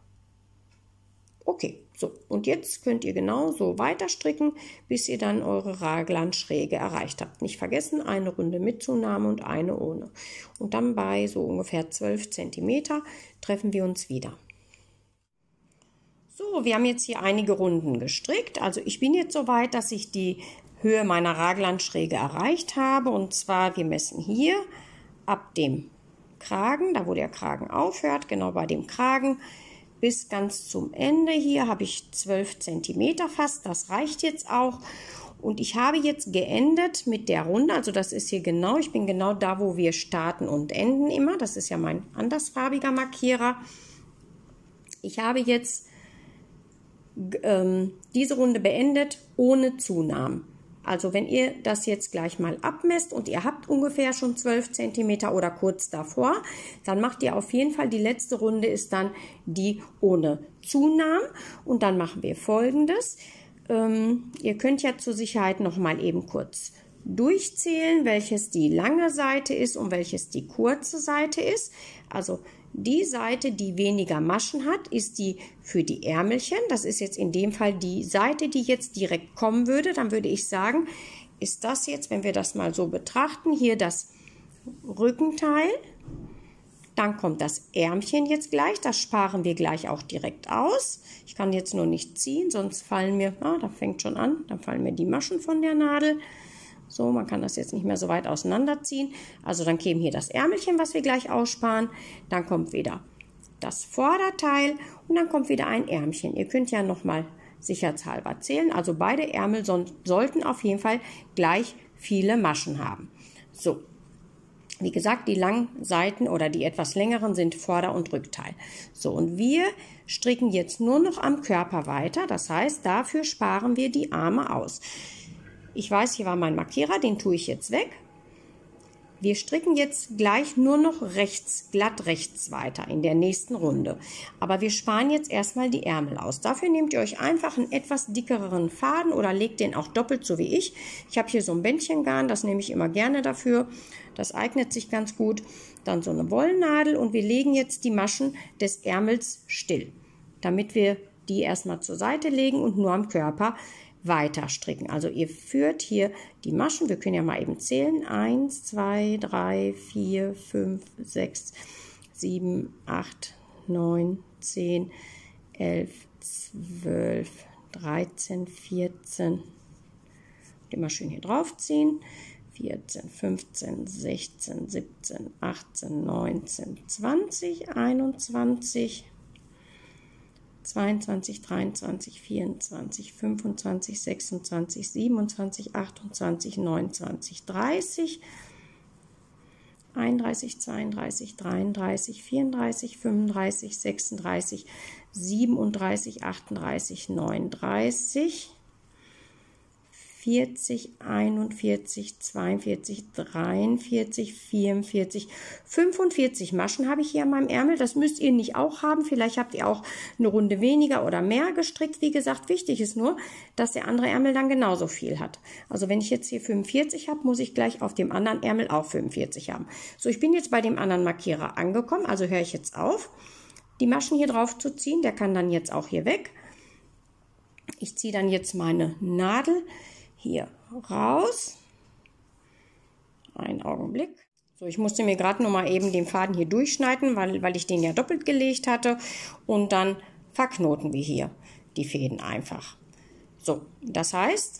Okay, so, und jetzt könnt ihr genauso weiter stricken, bis ihr dann eure Raglanschräge erreicht habt. Nicht vergessen, eine Runde mit Zunahme und eine ohne. Und dann bei so ungefähr 12 cm treffen wir uns wieder. So, wir haben jetzt hier einige Runden gestrickt. Also ich bin jetzt so weit, dass ich die Höhe meiner Raglanschräge erreicht habe. Und zwar, wir messen hier ab dem Kragen, da wo der Kragen aufhört, genau bei dem Kragen, bis ganz zum Ende. Hier habe ich 12 cm fast, das reicht jetzt auch. Und ich habe jetzt geendet mit der Runde, also das ist hier genau, ich bin genau da, wo wir starten und enden immer. Das ist ja mein andersfarbiger Markierer. Ich habe jetzt diese Runde beendet ohne Zunahmen. Also wenn ihr das jetzt gleich mal abmesst und ihr habt ungefähr schon 12 cm oder kurz davor, dann macht ihr auf jeden Fall, die letzte Runde ist dann die ohne Zunahmen. Und dann machen wir Folgendes. Ihr könnt ja zur Sicherheit noch mal eben kurz durchzählen, welches die lange Seite ist und welches die kurze Seite ist. Also die Seite, die weniger Maschen hat, ist die für die Ärmelchen. Das ist jetzt in dem Fall die Seite, die jetzt direkt kommen würde. Dann würde ich sagen, ist das jetzt, wenn wir das mal so betrachten, hier das Rückenteil. Dann kommt das Ärmchen jetzt gleich. Das sparen wir gleich auch direkt aus. Ich kann jetzt nur nicht ziehen, sonst fallen mir, da fängt schon an, dann fallen mir die Maschen von der Nadel. So, man kann das jetzt nicht mehr so weit auseinanderziehen. Also dann käme hier das Ärmelchen, was wir gleich aussparen. Dann kommt wieder das Vorderteil und dann kommt wieder ein Ärmchen. Ihr könnt ja nochmal sicherheitshalber zählen. Also beide Ärmel sollten auf jeden Fall gleich viele Maschen haben. So, wie gesagt, die langen Seiten oder die etwas längeren sind Vorder- und Rückteil. So, und wir stricken jetzt nur noch am Körper weiter. Das heißt, dafür sparen wir die Arme aus. Ich weiß, hier war mein Markierer, den tue ich jetzt weg. Wir stricken jetzt gleich nur noch rechts, glatt rechts weiter in der nächsten Runde. Aber wir sparen jetzt erstmal die Ärmel aus. Dafür nehmt ihr euch einfach einen etwas dickeren Faden oder legt den auch doppelt, so wie ich. Ich habe hier so ein Bändchengarn, das nehme ich immer gerne dafür. Das eignet sich ganz gut. Dann so eine Wollnadel und wir legen jetzt die Maschen des Ärmels still, damit wir die erstmal zur Seite legen und nur am Körper weiter stricken. Also ihr führt hier die Maschen, wir können ja mal eben zählen, 1, 2, 3, 4, 5, 6, 7, 8, 9, 10, 11, 12, 13, 14, immer schön hier drauf ziehen, 14, 15, 16, 17, 18, 19, 20, 21, 22, 23, 24, 25, 26, 27, 28, 29, 30, 31, 32, 33, 34, 35, 36, 37, 38, 39, 40, 41, 42, 43, 44, 45 Maschen habe ich hier an meinem Ärmel. Das müsst ihr nicht auch haben. Vielleicht habt ihr auch eine Runde weniger oder mehr gestrickt. Wie gesagt, wichtig ist nur, dass der andere Ärmel dann genauso viel hat. Also wenn ich jetzt hier 45 habe, muss ich gleich auf dem anderen Ärmel auch 45 haben. So, ich bin jetzt bei dem anderen Markierer angekommen. Also höre ich jetzt auf, die Maschen hier drauf zu ziehen. Der kann dann jetzt auch hier weg. Ich ziehe dann jetzt meine Nadel hier raus. Einen Augenblick. So, ich musste mir gerade noch mal eben den Faden hier durchschneiden, weil ich den ja doppelt gelegt hatte. Und dann verknoten wir hier die Fäden einfach. So, das heißt,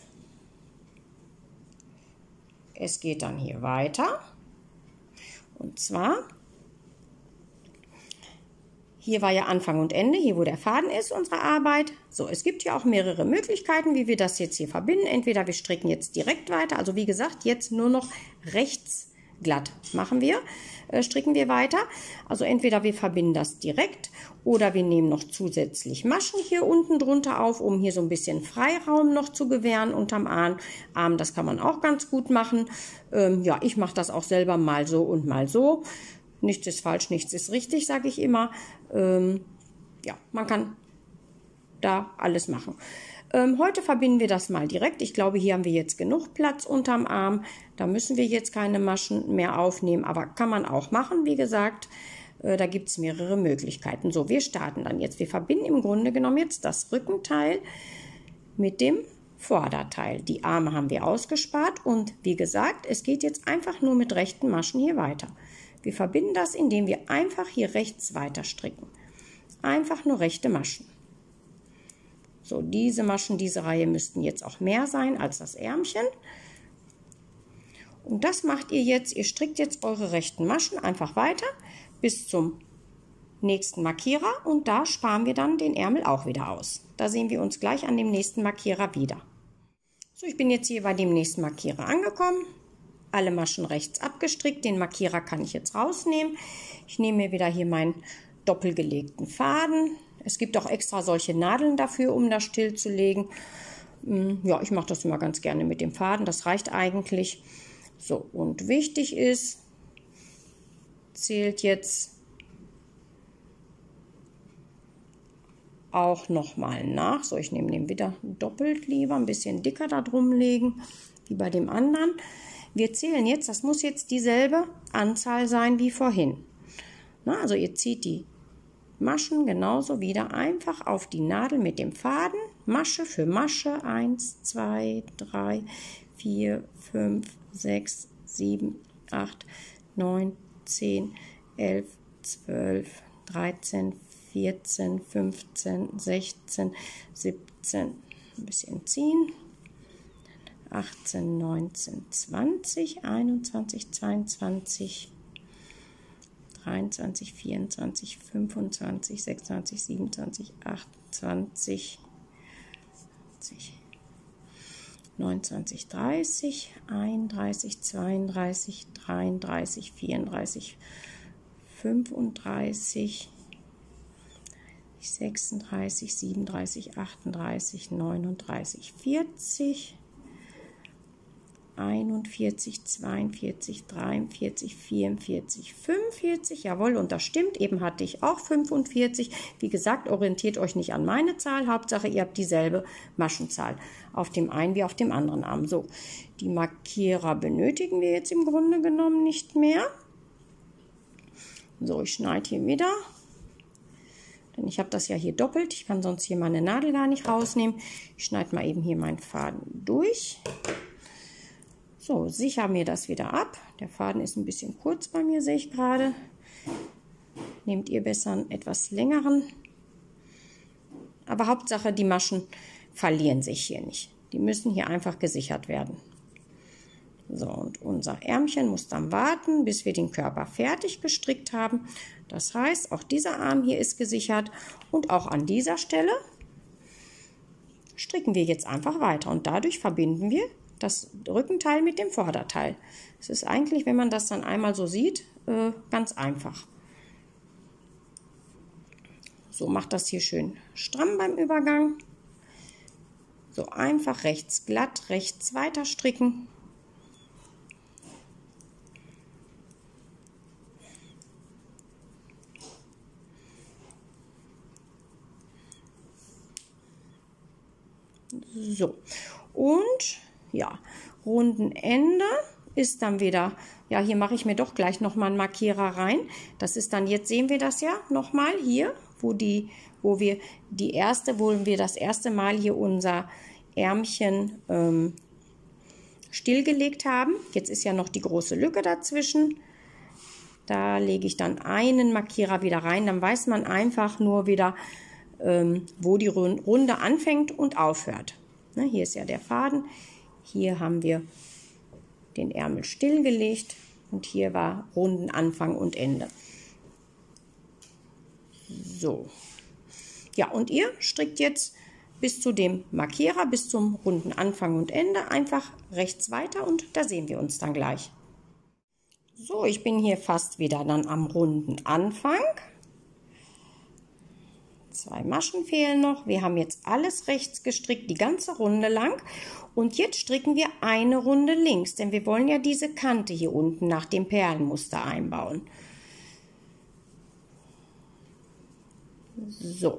es geht dann hier weiter. Und zwar, hier war ja Anfang und Ende, hier wo der Faden ist, unsere Arbeit. So, es gibt ja auch mehrere Möglichkeiten, wie wir das jetzt hier verbinden. Entweder wir stricken jetzt direkt weiter, also wie gesagt, jetzt nur noch rechts glatt stricken wir weiter. Also entweder wir verbinden das direkt oder wir nehmen noch zusätzlich Maschen hier unten drunter auf, um hier so ein bisschen Freiraum noch zu gewähren unterm Arm. Das kann man auch ganz gut machen. Ja, ich mache das auch selber mal so und mal so. Nichts ist falsch, nichts ist richtig, sage ich immer. Ja, man kann da alles machen. Heute verbinden wir das mal direkt. Ich glaube, hier haben wir jetzt genug Platz unterm Arm. Da müssen wir jetzt keine Maschen mehr aufnehmen, aber kann man auch machen, wie gesagt. Da gibt es mehrere Möglichkeiten. So, wir starten dann jetzt. Wir verbinden im Grunde genommen jetzt das Rückenteil mit dem Vorderteil. Die Arme haben wir ausgespart und wie gesagt, es geht jetzt einfach nur mit rechten Maschen hier weiter. Wir verbinden das, indem wir einfach hier rechts weiter stricken. Einfach nur rechte Maschen. So, diese Maschen, diese Reihe müssten jetzt auch mehr sein als das Ärmchen. Und das macht ihr jetzt, ihr strickt jetzt eure rechten Maschen einfach weiter bis zum nächsten Markierer und da sparen wir dann den Ärmel auch wieder aus. Da sehen wir uns gleich an dem nächsten Markierer wieder. So, ich bin jetzt hier bei dem nächsten Markierer angekommen. Alle Maschen rechts abgestrickt, den Markierer kann ich jetzt rausnehmen. Ich nehme mir wieder hier meinen doppelgelegten Faden. Es gibt auch extra solche Nadeln dafür, um das stillzulegen. Ja, ich mache das immer ganz gerne mit dem Faden, das reicht eigentlich. So, und wichtig ist, zählt jetzt auch nochmal nach. So, ich nehme den wieder doppelt lieber, ein bisschen dicker da drum legen, wie bei dem anderen. Wir zählen jetzt, das muss jetzt dieselbe Anzahl sein wie vorhin. Na, also ihr zieht die Maschen genauso wieder einfach auf die Nadel mit dem Faden, Masche für Masche, 1, 2, 3, 4, 5, 6, 7, 8, 9, 10, 11, 12, 13, 14, 15, 16, 17, ein bisschen ziehen, 18, 19, 20, 21, 22, 23, 24, 25, 26, 27, 28, 29, 30, 31, 32, 33, 34, 35, 36, 37, 38, 39, 40, 41, 42, 43, 44, 45, jawohl, und das stimmt, eben hatte ich auch 45. Wie gesagt, orientiert euch nicht an meine Zahl, Hauptsache ihr habt dieselbe Maschenzahl auf dem einen wie auf dem anderen Arm. So, die Markierer benötigen wir jetzt im Grunde genommen nicht mehr. So, ich schneide hier wieder, denn ich habe das ja hier doppelt, ich kann sonst hier meine Nadel gar nicht rausnehmen. Ich schneide mal eben hier meinen Faden durch. So, sichere mir das wieder ab. Der Faden ist ein bisschen kurz bei mir, sehe ich gerade. Nehmt ihr besser einen etwas längeren. Aber Hauptsache, die Maschen verlieren sich hier nicht. Die müssen hier einfach gesichert werden. So, und unser Ärmchen muss dann warten, bis wir den Körper fertig gestrickt haben. Das heißt, auch dieser Arm hier ist gesichert und auch an dieser Stelle stricken wir jetzt einfach weiter. Und dadurch verbinden wir das Rückenteil mit dem Vorderteil. Es ist eigentlich, wenn man das dann einmal so sieht, ganz einfach. So, macht das hier schön stramm beim Übergang. So, einfach rechts glatt, rechts weiter stricken. So, und ja, Rundenende ist dann wieder, ja, hier mache ich mir doch gleich nochmal einen Markierer rein. Das ist dann, jetzt sehen wir das ja nochmal hier, wo wir das erste Mal hier unser Ärmchen stillgelegt haben. Jetzt ist ja noch die große Lücke dazwischen. Da lege ich dann einen Markierer wieder rein, dann weiß man einfach nur wieder, wo die Runde anfängt und aufhört. Ne, hier ist ja der Faden. Hier haben wir den Ärmel stillgelegt und hier war Rundenanfang und Ende. So. Ja, und ihr strickt jetzt bis zu dem Markierer, bis zum Rundenanfang und Ende einfach rechts weiter und da sehen wir uns dann gleich. So, ich bin hier fast wieder dann am Rundenanfang. 2 Maschen fehlen noch. Wir haben jetzt alles rechts gestrickt, die ganze Runde lang. Und jetzt stricken wir eine Runde links, denn wir wollen ja diese Kante hier unten nach dem Perlenmuster einbauen. So.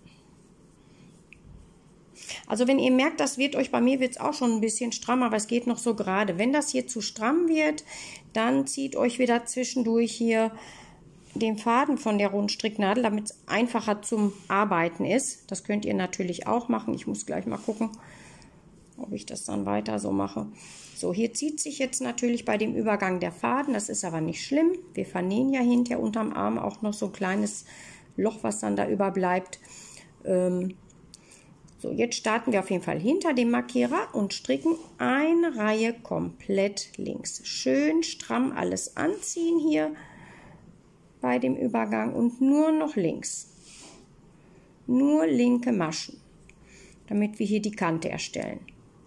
Also wenn ihr merkt, das wird euch, bei mir wird es auch schon ein bisschen stramm, aber es geht noch so gerade. Wenn das hier zu stramm wird, dann zieht euch wieder zwischendurch hier den Faden von der Rundstricknadel, damit es einfacher zum Arbeiten ist. Das könnt ihr natürlich auch machen. Ich muss gleich mal gucken, ob ich das dann weiter so mache. So, hier zieht sich jetzt natürlich bei dem Übergang der Faden. Das ist aber nicht schlimm. Wir vernähen ja hinterher unterm Arm auch noch so ein kleines Loch, was dann da überbleibt. So, jetzt starten wir auf jeden Fall hinter dem Markierer und stricken eine Reihe komplett links. Schön stramm alles anziehen hier bei dem Übergang und nur noch links. Nur linke Maschen, damit wir hier die Kante erstellen.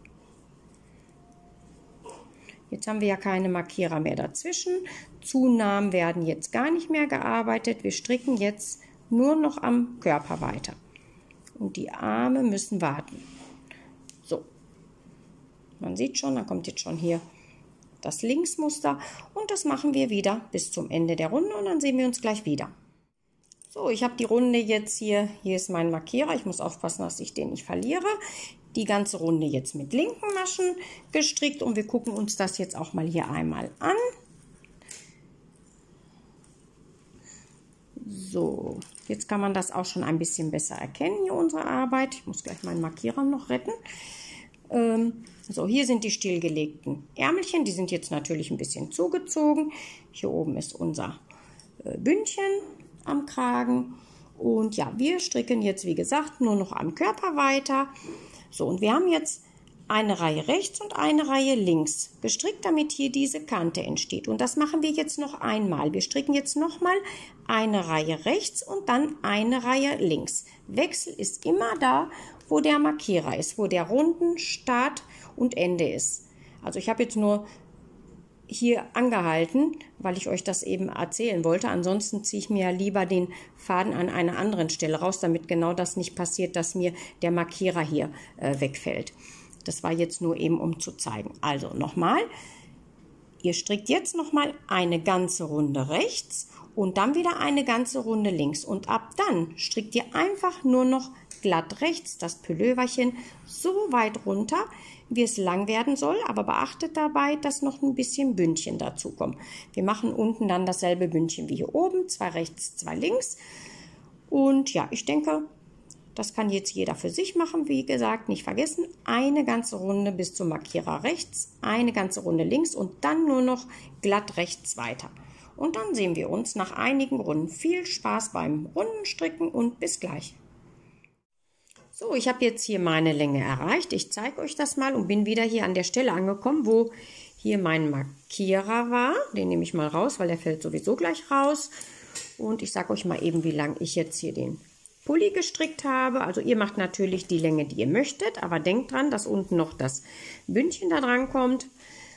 Jetzt haben wir ja keine Markierer mehr dazwischen. Zunahmen werden jetzt gar nicht mehr gearbeitet. Wir stricken jetzt nur noch am Körper weiter. Und die Arme müssen warten. So, man sieht schon, da kommt jetzt schon hier das Linksmuster. Und das machen wir wieder bis zum Ende der Runde und dann sehen wir uns gleich wieder. So, ich habe die Runde jetzt hier ist mein Markierer. Ich muss aufpassen, dass ich den nicht verliere. Die ganze Runde jetzt mit linken Maschen gestrickt und wir gucken uns das jetzt auch mal hier einmal an. So, jetzt kann man das auch schon ein bisschen besser erkennen, hier unsere Arbeit. Ich muss gleich meinen Markierer noch retten. So, hier sind die stillgelegten Ärmelchen. Die sind jetzt natürlich ein bisschen zugezogen. Hier oben ist unser Bündchen am Kragen. Und ja, wir stricken jetzt, wie gesagt, nur noch am Körper weiter. So, und wir haben jetzt eine Reihe rechts und eine Reihe links gestrickt, damit hier diese Kante entsteht. Und das machen wir jetzt noch einmal. Wir stricken jetzt nochmal eine Reihe rechts und dann eine Reihe links. Wechsel ist immer da, wo der Markierer ist, wo der Runden Start und Ende ist. Also ich habe jetzt nur hier angehalten, weil ich euch das eben erzählen wollte. Ansonsten ziehe ich mir lieber den Faden an einer anderen Stelle raus, damit genau das nicht passiert, dass mir der Markierer hier wegfällt. Das war jetzt nur eben, um zu zeigen. Also nochmal, ihr strickt jetzt nochmal eine ganze Runde rechts und dann wieder eine ganze Runde links. Und ab dann strickt ihr einfach nur noch glatt rechts das Pulloverchen so weit runter, wie es lang werden soll. Aber beachtet dabei, dass noch ein bisschen Bündchen dazu kommen. Wir machen unten dann dasselbe Bündchen wie hier oben. 2 rechts, 2 links. Und ja, ich denke, das kann jetzt jeder für sich machen. Wie gesagt, nicht vergessen, eine ganze Runde bis zum Markierer rechts, eine ganze Runde links und dann nur noch glatt rechts weiter. Und dann sehen wir uns nach einigen Runden. Viel Spaß beim Rundenstricken und bis gleich. So, ich habe jetzt hier meine Länge erreicht. Ich zeige euch das mal und bin wieder hier an der Stelle angekommen, wo hier mein Markierer war. Den nehme ich mal raus, weil der fällt sowieso gleich raus. Und ich sage euch mal eben, wie lang ich jetzt hier den Pulli gestrickt habe. Also ihr macht natürlich die Länge, die ihr möchtet, aber denkt dran, dass unten noch das Bündchen da dran kommt.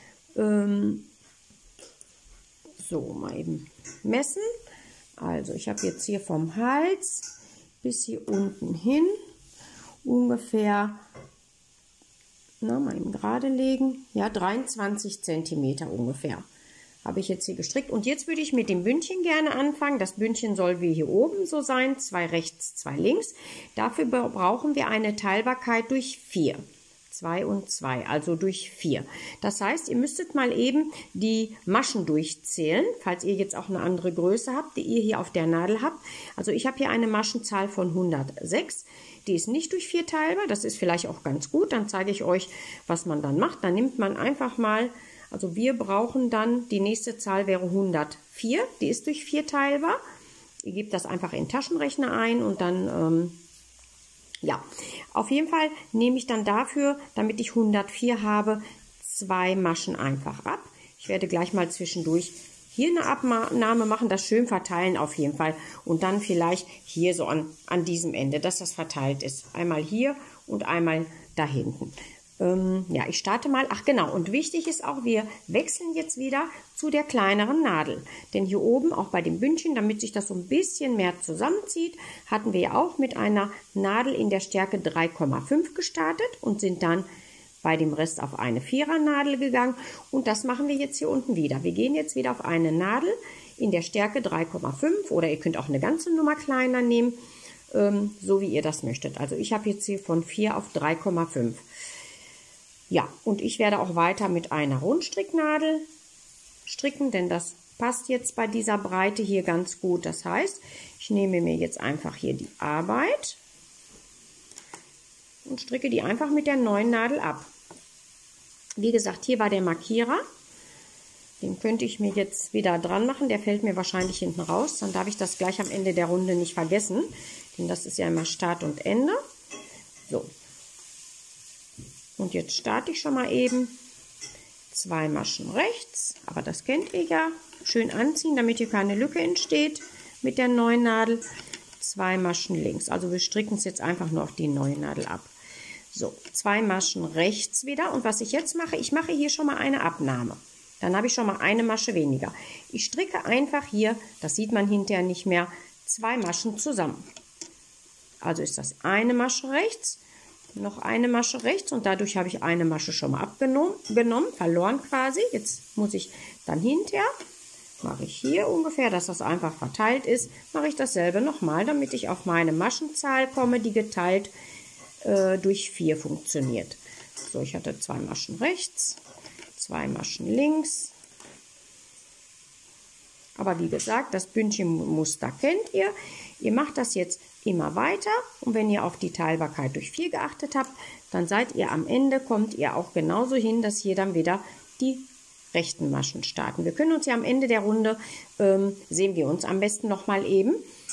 So, mal eben messen. Also ich habe jetzt hier vom Hals bis hier unten hin ungefähr, mal eben gerade legen, ja 23 cm ungefähr habe ich jetzt hier gestrickt. Und jetzt würde ich mit dem Bündchen gerne anfangen. Das Bündchen soll wie hier oben so sein, 2 rechts, 2 links. Dafür brauchen wir eine Teilbarkeit durch 4. 2 und 2, also durch 4. Das heißt, ihr müsstet mal eben die Maschen durchzählen, falls ihr jetzt auch eine andere Größe habt, die ihr hier auf der Nadel habt. Also ich habe hier eine Maschenzahl von 106. Die ist nicht durch 4 teilbar, das ist vielleicht auch ganz gut. Dann zeige ich euch, was man dann macht. Dann nimmt man einfach mal, also wir brauchen dann, die nächste Zahl wäre 104, die ist durch 4 teilbar. Ihr gebt das einfach in den Taschenrechner ein und dann, ja, auf jeden Fall nehme ich dann dafür, damit ich 104 habe, 2 Maschen einfach ab. Ich werde gleich mal zwischendurch hier eine Abnahme machen, das schön verteilen auf jeden Fall. Und dann vielleicht hier so an diesem Ende, dass das verteilt ist. Einmal hier und einmal da hinten. Ja, ich starte mal. Ach genau, und wichtig ist auch, wir wechseln jetzt wieder zu der kleineren Nadel. Denn hier oben, auch bei dem Bündchen, damit sich das so ein bisschen mehr zusammenzieht, hatten wir ja auch mit einer Nadel in der Stärke 3,5 gestartet und sind dann bei dem Rest auf eine 4er Nadel gegangen. Und das machen wir jetzt hier unten wieder. Wir gehen jetzt wieder auf eine Nadel in der Stärke 3,5 oder ihr könnt auch eine ganze Nummer kleiner nehmen, so wie ihr das möchtet. Also ich habe jetzt hier von 4 auf 3,5. Ja, und ich werde auch weiter mit einer Rundstricknadel stricken, denn das passt jetzt bei dieser Breite hier ganz gut. Das heißt, ich nehme mir jetzt einfach hier die Arbeit und stricke die einfach mit der neuen Nadel ab. Wie gesagt, hier war der Markierer. Den könnte ich mir jetzt wieder dran machen. Der fällt mir wahrscheinlich hinten raus. Dann darf ich das gleich am Ende der Runde nicht vergessen, denn das ist ja immer Start und Ende. So, Und jetzt starte ich schon mal eben 2 Maschen rechts, aber das kennt ihr ja. Schön anziehen, damit hier keine Lücke entsteht mit der neuen Nadel. 2 Maschen links, also wir stricken es jetzt einfach nur auf die neue Nadel ab. So, 2 Maschen rechts wieder. Und was ich jetzt mache, ich mache hier schon mal eine Abnahme. Dann habe ich schon mal eine Masche weniger. Ich stricke einfach hier, das sieht man hinterher nicht mehr, 2 Maschen zusammen. Also ist das eine Masche rechts, noch eine Masche rechts und dadurch habe ich eine Masche schon mal abgenommen, verloren quasi. Jetzt muss ich dann hinterher, mache ich hier ungefähr, dass das einfach verteilt ist, mache ich dasselbe nochmal, damit ich auf meine Maschenzahl komme, die geteilt durch 4 funktioniert. So, ich hatte 2 Maschen rechts, 2 Maschen links. Aber wie gesagt, das Bündchenmuster kennt ihr. Ihr macht das jetzt immer weiter und wenn ihr auf die Teilbarkeit durch 4 geachtet habt, dann seid ihr am Ende, kommt ihr auch genauso hin, dass hier dann wieder die rechten Maschen starten. Wir können uns ja am Ende der Runde, sehen wir uns am besten nochmal eben.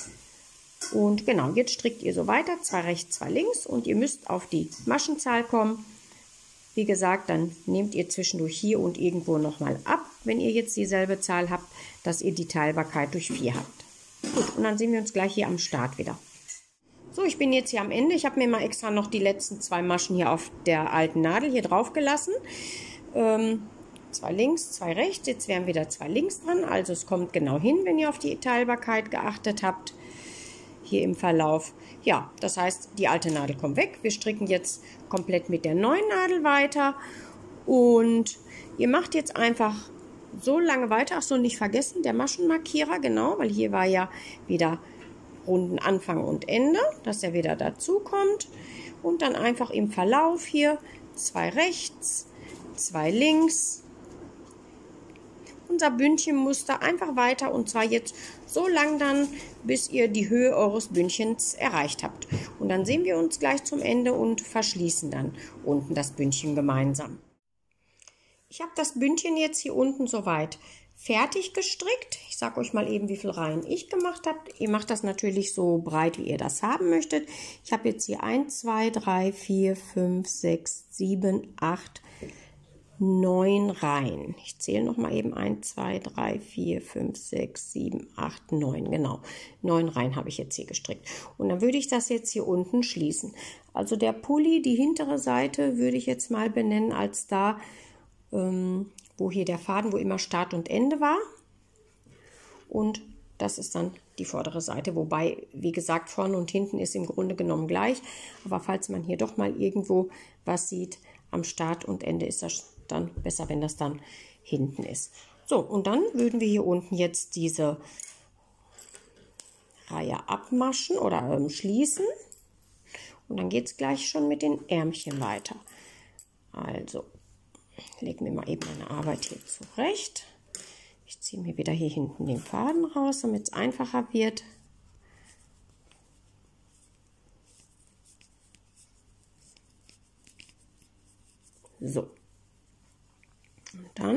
Und genau, jetzt strickt ihr so weiter, 2 rechts, 2 links und ihr müsst auf die Maschenzahl kommen. Wie gesagt, dann nehmt ihr zwischendurch hier und irgendwo nochmal ab, wenn ihr jetzt dieselbe Zahl habt, dass ihr die Teilbarkeit durch 4 habt. Gut, und dann sehen wir uns gleich hier am Start wieder. So, ich bin jetzt hier am Ende. Ich habe mir mal extra noch die letzten 2 Maschen hier auf der alten Nadel hier drauf gelassen. 2 links, 2 rechts. Jetzt wären wieder 2 links dran. Also es kommt genau hin, wenn ihr auf die Teilbarkeit geachtet habt. Hier im Verlauf. Ja, das heißt, die alte Nadel kommt weg. Wir stricken jetzt komplett mit der neuen Nadel weiter. Und ihr macht jetzt einfach so lange weiter. Ach so, nicht vergessen, der Maschenmarkierer, genau, weil hier war ja wieder Rundenanfang und Ende, dass er wieder dazu kommt. Und dann einfach im Verlauf hier 2 rechts, 2 links. Unser Bündchenmuster einfach weiter und zwar jetzt so lang dann, bis ihr die Höhe eures Bündchens erreicht habt. Und dann sehen wir uns gleich zum Ende und verschließen dann unten das Bündchen gemeinsam. Ich habe das Bündchen jetzt hier unten soweit fertig gestrickt. Ich sage euch mal eben, wie viele Reihen ich gemacht habe. Ihr macht das natürlich so breit, wie ihr das haben möchtet. Ich habe jetzt hier 1, 2, 3, 4, 5, 6, 7, 8, 9 Reihen. Ich zähle noch mal eben 1, 2, 3, 4, 5, 6, 7, 8, 9. Genau, 9 Reihen habe ich jetzt hier gestrickt. Und dann würde ich das jetzt hier unten schließen. Also der Pulli, die hintere Seite, würde ich jetzt mal benennen als da, wo hier der Faden, wo immer Start und Ende war. Und das ist dann die vordere Seite. Wobei, wie gesagt, vorne und hinten ist im Grunde genommen gleich. Aber falls man hier doch mal irgendwo was sieht, am Start und Ende ist das dann besser, wenn das dann hinten ist. So, und dann würden wir hier unten jetzt diese Reihe abmaschen oder schließen. Und dann geht es gleich schon mit den Ärmchen weiter. Also, legen wir mal eben meine Arbeit hier zurecht. Ich ziehe mir wieder hier hinten den Faden raus, damit es einfacher wird. So. Und dann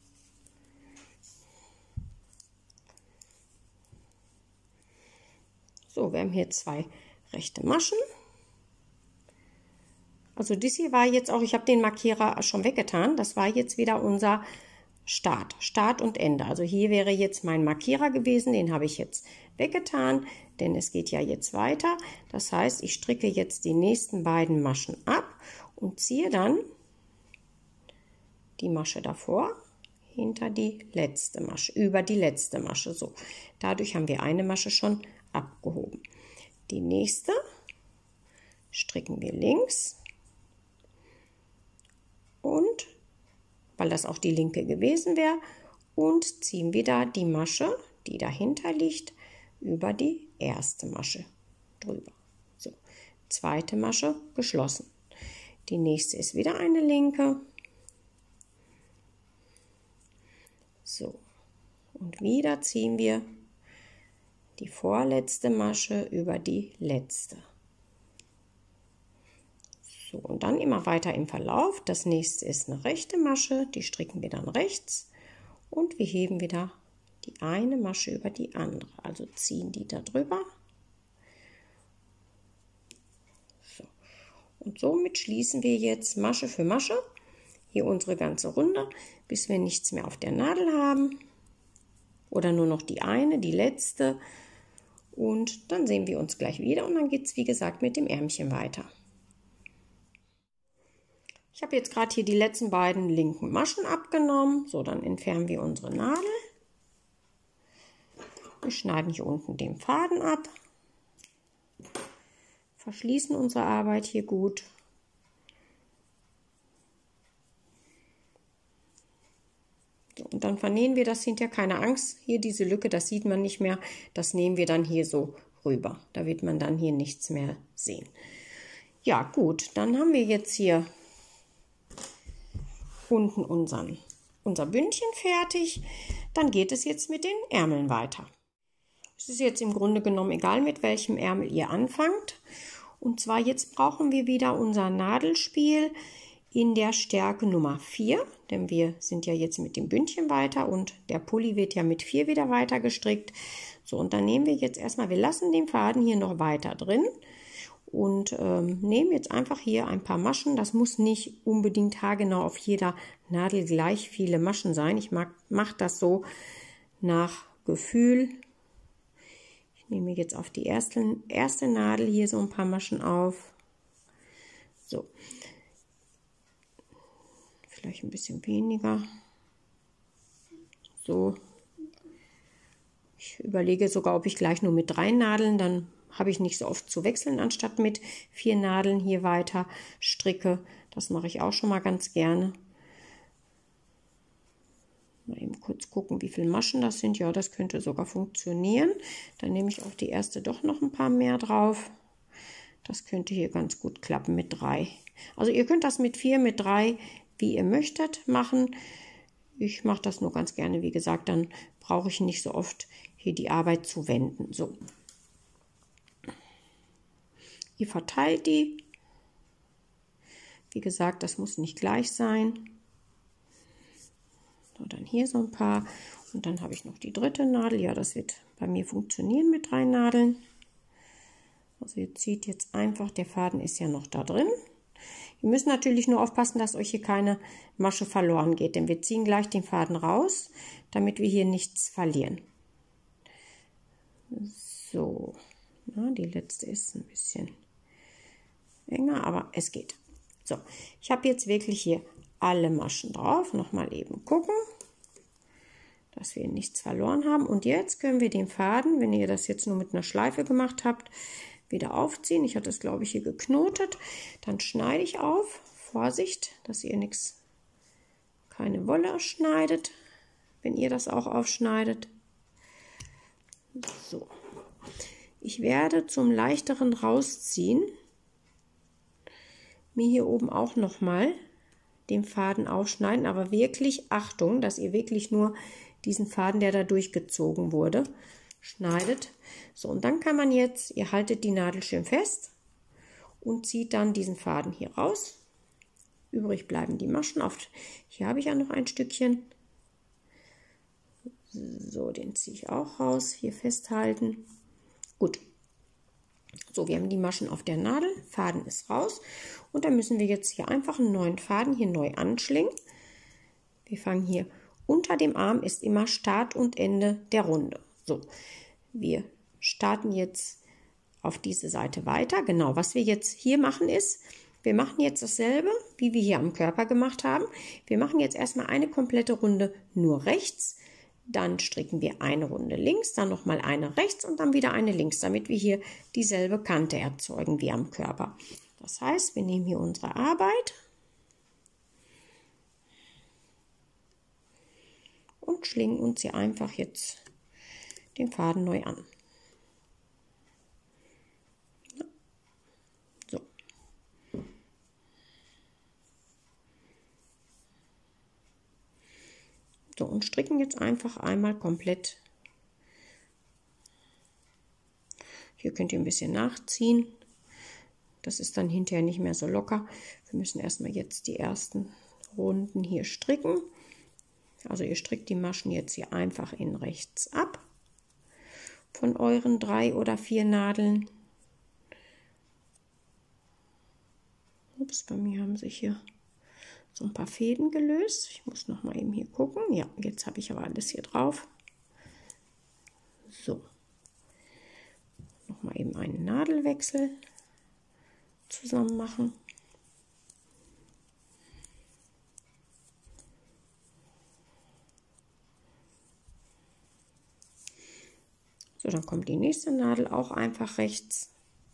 so, wir haben hier 2 rechte Maschen. Also das hier war jetzt auch, ich habe den Markierer schon weggetan, das war jetzt wieder unser Start und Ende. Also hier wäre jetzt mein Markierer gewesen, den habe ich jetzt weggetan, denn es geht ja jetzt weiter. Das heißt, ich stricke jetzt die nächsten beiden Maschen ab und ziehe dann die Masche davor hinter die letzte Masche, über die letzte Masche. So, dadurch haben wir eine Masche schon abgehoben. Die nächste stricken wir links und, weil das auch die linke gewesen wäre, und ziehen wieder die Masche, die dahinter liegt, über die erste Masche drüber. So, zweite Masche geschlossen. Die nächste ist wieder eine linke. So, und wieder ziehen wir die vorletzte Masche über die letzte. So, und dann immer weiter im Verlauf. Das nächste ist eine rechte Masche, die stricken wir dann rechts und wir heben wieder die eine Masche über die andere. Also ziehen die da drüber. So. Und somit schließen wir jetzt Masche für Masche hier unsere ganze Runde, bis wir nichts mehr auf der Nadel haben oder nur noch die eine, die letzte. Und dann sehen wir uns gleich wieder und dann geht es wie gesagt mit dem Ärmchen weiter. Ich habe jetzt gerade hier die letzten beiden linken Maschen abgenommen. So, dann entfernen wir unsere Nadel. Wir schneiden hier unten den Faden ab. Verschließen unsere Arbeit hier gut. So, und dann vernähen wir das hinterher, keine Angst. Hier diese Lücke, das sieht man nicht mehr. Das nähen wir dann hier so rüber. Da wird man dann hier nichts mehr sehen. Ja gut, dann haben wir jetzt hier unten unser Bündchen fertig. Dann geht es jetzt mit den Ärmeln weiter. Es ist jetzt im Grunde genommen egal, mit welchem Ärmel ihr anfangt. Und zwar jetzt brauchen wir wieder unser Nadelspiel in der Stärke Nummer 4, denn wir sind ja jetzt mit dem Bündchen weiter und der Pulli wird ja mit 4 wieder weiter gestrickt. So, und dann nehmen wir jetzt erstmal, wir lassen den Faden hier noch weiter drin und nehmen jetzt einfach hier ein paar Maschen. Das muss nicht unbedingt haargenau auf jeder Nadel gleich viele Maschen sein. Ich mache das so nach Gefühl. Ich nehme jetzt auf die erste Nadel hier so ein paar Maschen auf. So. Vielleicht ein bisschen weniger. So. Ich überlege sogar, ob ich gleich nur mit 3 Nadeln, dann habe ich nicht so oft zu wechseln, anstatt mit 4 Nadeln hier weiter stricke. Das mache ich auch schon mal ganz gerne. Mal eben kurz gucken, wie viele Maschen das sind. Ja, das könnte sogar funktionieren. Dann nehme ich auf die erste doch noch ein paar mehr drauf. Das könnte hier ganz gut klappen mit 3. Also ihr könnt das mit 4, mit 3, wie ihr möchtet, machen. Ich mache das nur ganz gerne, wie gesagt, dann brauche ich nicht so oft hier die Arbeit zu wenden. So. Ihr verteilt die. Wie gesagt, das muss nicht gleich sein. So, dann hier so ein paar. Und dann habe ich noch die dritte Nadel. Ja, das wird bei mir funktionieren mit 3 Nadeln. Also ihr zieht jetzt einfach, der Faden ist ja noch da drin. Ihr müsst natürlich nur aufpassen, dass euch hier keine Masche verloren geht, denn wir ziehen gleich den Faden raus, damit wir hier nichts verlieren. So, ja, die letzte ist ein bisschen enger, aber es geht. So, ich habe jetzt wirklich hier alle Maschen drauf. Nochmal eben gucken, dass wir nichts verloren haben. Und jetzt können wir den Faden, wenn ihr das jetzt nur mit einer Schleife gemacht habt, wieder aufziehen. Ich hatte es, glaube ich, hier geknotet. Dann schneide ich auf. Vorsicht, dass ihr keine Wolle schneidet, wenn ihr das auch aufschneidet. So. Ich werde zum leichteren Rausziehen mir hier oben auch noch mal den Faden aufschneiden, aber wirklich Achtung, dass ihr wirklich nur diesen Faden, der da durchgezogen wurde, schneidet. So, und dann kann man jetzt, ihr haltet die Nadel schön fest und zieht dann diesen Faden hier raus. Übrig bleiben die Maschen. Hier habe ich ja noch ein Stückchen. So, den ziehe ich auch raus. Hier festhalten. Gut. So, wir haben die Maschen auf der Nadel. Faden ist raus. Und dann müssen wir jetzt hier einfach einen neuen Faden hier neu anschlingen. Wir fangen hier unter dem Arm, ist immer Start und Ende der Runde. So, wir starten jetzt auf diese Seite weiter. Genau, was wir jetzt hier machen ist, wir machen jetzt dasselbe, wie wir hier am Körper gemacht haben. Wir machen jetzt erstmal eine komplette Runde nur rechts. Dann stricken wir eine Runde links, dann nochmal eine rechts und dann wieder eine links, damit wir hier dieselbe Kante erzeugen wie am Körper. Das heißt, wir nehmen hier unsere Arbeit und schlingen uns hier einfach jetzt den Faden neu an. So. So, und stricken jetzt einfach einmal komplett. Hier könnt ihr ein bisschen nachziehen. Das ist dann hinterher nicht mehr so locker. Wir müssen erstmal jetzt die ersten Runden hier stricken. Also ihr strickt die Maschen jetzt hier einfach in rechts ab von euren 3 oder 4 Nadeln. Ups, bei mir haben sich hier so ein paar Fäden gelöst. Ich muss noch mal eben hier gucken. Ja, jetzt habe ich aber alles hier drauf. So. Noch mal eben einen Nadelwechsel zusammen machen. So, dann kommt die nächste Nadel auch einfach rechts.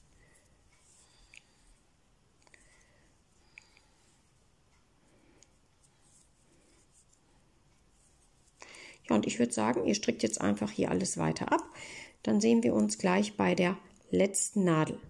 Ja, und ich würde sagen, ihr strickt jetzt einfach hier alles weiter ab. Dann sehen wir uns gleich bei der letzten Nadel.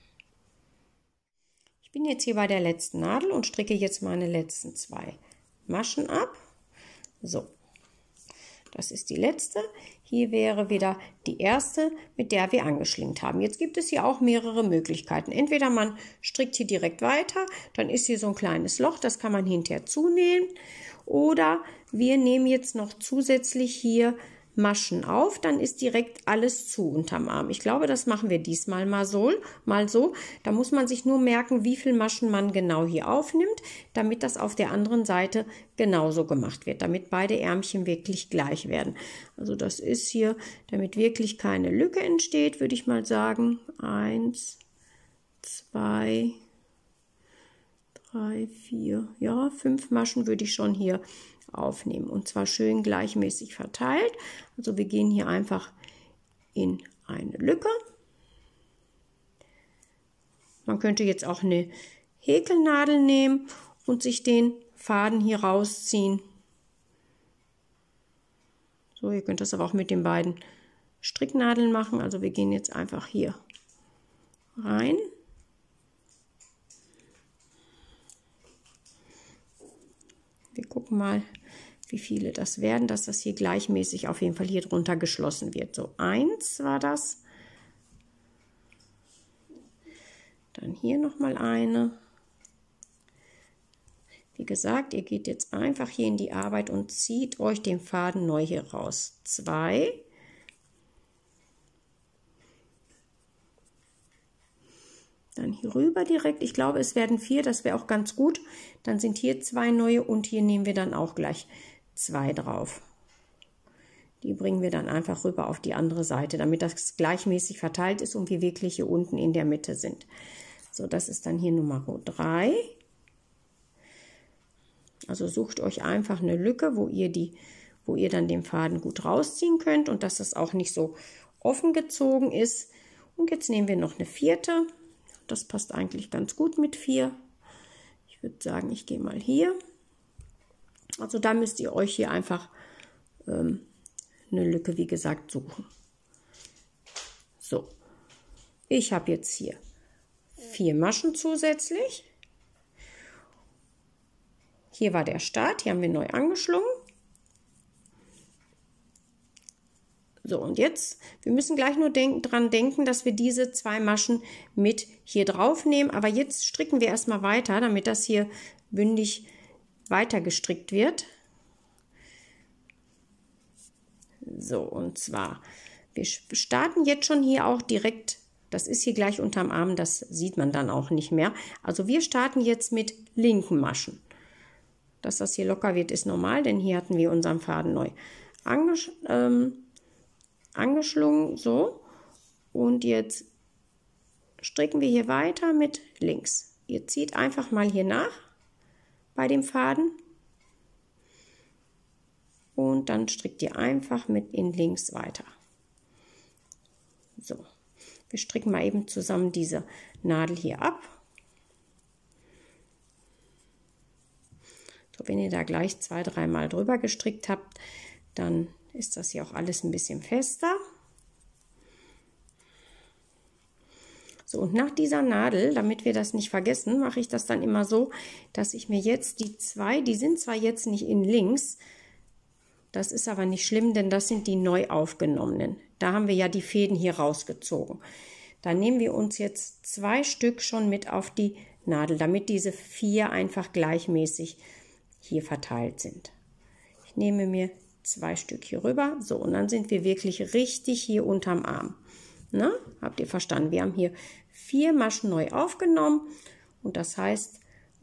Ich bin jetzt hier bei der letzten Nadel und stricke jetzt meine letzten 2 Maschen ab. So, das ist die letzte. Hier wäre wieder die erste, mit der wir angeschlingt haben. Jetzt gibt es hier auch mehrere Möglichkeiten. Entweder man strickt hier direkt weiter, dann ist hier so ein kleines Loch, das kann man hinterher zunähen. Oder wir nehmen jetzt noch zusätzlich hier Maschen auf, dann ist direkt alles zu unterm Arm. Ich glaube, das machen wir diesmal mal so. Da muss man sich nur merken, wie viel Maschen man genau hier aufnimmt, damit das auf der anderen Seite genauso gemacht wird, damit beide Ärmchen wirklich gleich werden. Also das ist hier, damit wirklich keine Lücke entsteht, würde ich mal sagen. 1, 2, 3, 4, ja, 5 Maschen würde ich schon hier aufnehmen und zwar schön gleichmäßig verteilt. Also wir gehen hier einfach in eine Lücke. Man könnte jetzt auch eine Häkelnadel nehmen und sich den Faden hier rausziehen. So, ihr könnt das aber auch mit den beiden Stricknadeln machen. Also wir gehen jetzt einfach hier rein. Wir gucken mal, wie viele das werden, dass das hier gleichmäßig auf jeden Fall hier drunter geschlossen wird. So, 1 war das. Dann hier nochmal eine. Wie gesagt, ihr geht jetzt einfach hier in die Arbeit und zieht euch den Faden neu hier raus. 2. Dann hier rüber direkt. Ich glaube, es werden 4, das wäre auch ganz gut. Dann sind hier 2 neue und hier nehmen wir dann auch gleich 2 drauf. Die bringen wir dann einfach rüber auf die andere Seite, damit das gleichmäßig verteilt ist und wir wirklich hier unten in der Mitte sind. So, das ist dann hier Nummer 3. Also sucht euch einfach eine Lücke, wo ihr dann den Faden gut rausziehen könnt und dass das auch nicht so offen gezogen ist. Und jetzt nehmen wir noch eine 4. Das passt eigentlich ganz gut mit 4. Ich würde sagen, ich gehe mal hier. Also da müsst ihr euch hier einfach eine Lücke, wie gesagt, suchen. So, ich habe jetzt hier 4 Maschen zusätzlich. Hier war der Start, hier haben wir neu angeschlungen. So, und jetzt, wir müssen gleich nur dran denken, dass wir diese 2 Maschen mit hier drauf nehmen. Aber jetzt stricken wir erstmal weiter, damit das hier bündig weiter gestrickt wird. So, und zwar, wir starten jetzt schon hier auch direkt, das ist hier gleich unterm Arm, das sieht man dann auch nicht mehr. Also wir starten jetzt mit linken Maschen. Dass das hier locker wird, ist normal, denn hier hatten wir unseren Faden neu angeschlungen, so, und jetzt stricken wir hier weiter mit links. Ihr zieht einfach mal hier nach bei dem Faden und dann strickt ihr einfach mit in links weiter. So, wir stricken mal eben zusammen diese Nadel hier ab. So, wenn ihr da gleich 2-3 Mal drüber gestrickt habt, dann ist das hier auch alles ein bisschen fester. So, und nach dieser Nadel, damit wir das nicht vergessen, mache ich das dann immer so, dass ich mir jetzt die 2, die sind zwar jetzt nicht in links, das ist aber nicht schlimm, denn das sind die neu aufgenommenen. Da haben wir ja die Fäden hier rausgezogen. Da nehmen wir uns jetzt 2 Stück schon mit auf die Nadel, damit diese 4 einfach gleichmäßig hier verteilt sind. Ich nehme mir 2 Stück hier rüber. So, und dann sind wir wirklich richtig hier unterm Arm. Na, habt ihr verstanden? Wir haben hier 4 Maschen neu aufgenommen und das heißt,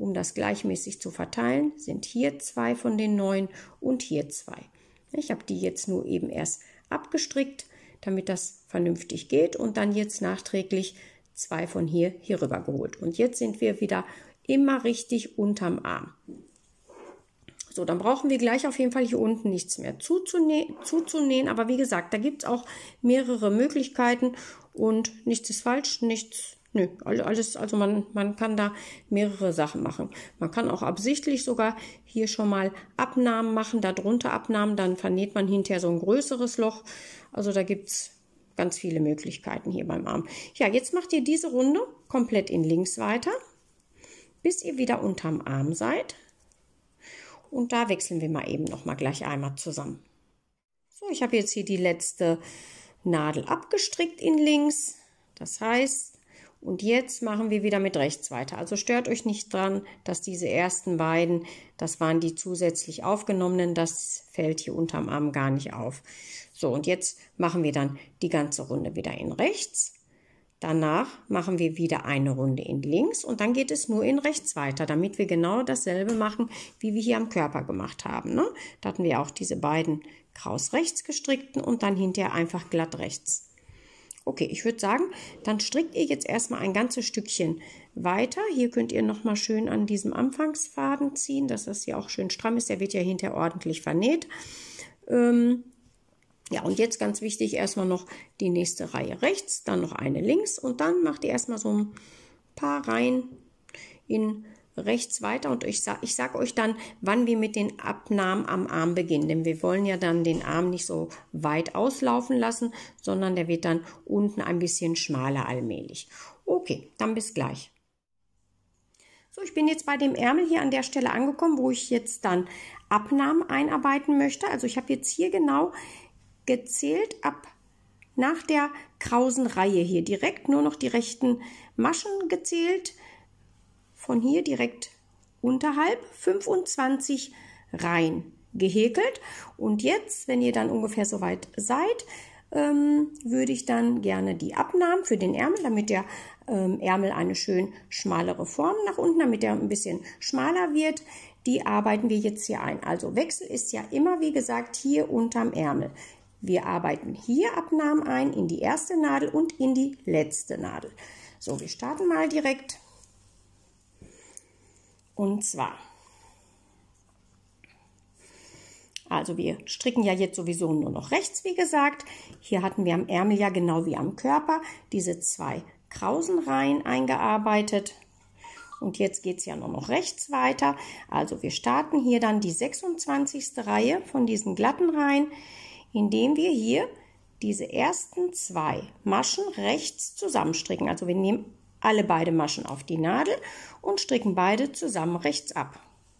um das gleichmäßig zu verteilen, sind hier 2 von den 9 und hier 2. Ich habe die jetzt nur eben erst abgestrickt, damit das vernünftig geht und dann jetzt nachträglich 2 von hier rüber geholt. Und jetzt sind wir wieder immer richtig unterm Arm. So, dann brauchen wir gleich auf jeden Fall hier unten nichts mehr zuzunähen. Aber wie gesagt, da gibt es auch mehrere Möglichkeiten und nichts ist falsch, nichts, nö, alles, also man kann da mehrere Sachen machen. Man kann auch absichtlich sogar hier schon mal Abnahmen machen, darunter Abnahmen, dann vernäht man hinterher so ein größeres Loch. Also da gibt es ganz viele Möglichkeiten hier beim Arm. Ja, jetzt macht ihr diese Runde komplett in links weiter, bis ihr wieder unterm Arm seid. Und da wechseln wir mal eben noch mal gleich einmal zusammen. So, ich habe jetzt hier die letzte Nadel abgestrickt in links. Das heißt, und jetzt machen wir wieder mit rechts weiter. Also stört euch nicht dran, dass diese ersten beiden, das waren die zusätzlich aufgenommenen, das fällt hier unterm Arm gar nicht auf. So, und jetzt machen wir dann die ganze Runde wieder in rechts. Danach machen wir wieder eine Runde in links und dann geht es nur in rechts weiter, damit wir genau dasselbe machen, wie wir hier am Körper gemacht haben. Ne? Da hatten wir auch diese beiden kraus rechts gestrickten und dann hinterher einfach glatt rechts. Okay, ich würde sagen, dann strickt ihr jetzt erstmal ein ganzes Stückchen weiter. Hier könnt ihr nochmal schön an diesem Anfangsfaden ziehen, dass das hier auch schön stramm ist. Der wird ja hinterher ordentlich vernäht. Ja, und jetzt ganz wichtig, erstmal noch die nächste Reihe rechts, dann noch eine links und dann macht ihr erstmal so ein paar Reihen in rechts weiter und ich sage euch dann, wann wir mit den Abnahmen am Arm beginnen, denn wir wollen ja dann den Arm nicht so weit auslaufen lassen, sondern der wird dann unten ein bisschen schmaler allmählich. Okay, dann bis gleich. So, ich bin jetzt bei dem Ärmel hier an der Stelle angekommen, wo ich jetzt dann Abnahmen einarbeiten möchte. Also ich habe jetzt hier genau gezählt ab nach der krausen Reihe hier direkt nur noch die rechten Maschen gezählt, von hier direkt unterhalb 25 Reihen gehäkelt und jetzt, wenn ihr dann ungefähr so weit seid, würde ich dann gerne die Abnahmen für den Ärmel, damit der Ärmel eine schön schmalere Form nach unten, damit er ein bisschen schmaler wird, die arbeiten wir jetzt hier ein. Also Wechsel ist ja immer, wie gesagt, hier unterm Ärmel. Wir arbeiten hier Abnahmen ein in die erste Nadel und in die letzte Nadel. So, wir starten mal direkt. Und zwar, also wir stricken ja jetzt sowieso nur noch rechts, wie gesagt. Hier hatten wir am Ärmel ja genau wie am Körper diese 2 Krausenreihen eingearbeitet. Und jetzt geht es ja nur noch rechts weiter. Also wir starten hier dann die 26. Reihe von diesen glatten Reihen, indem wir hier diese ersten 2 Maschen rechts zusammenstricken. Also wir nehmen beide Maschen auf die Nadel und stricken beide zusammen rechts ab.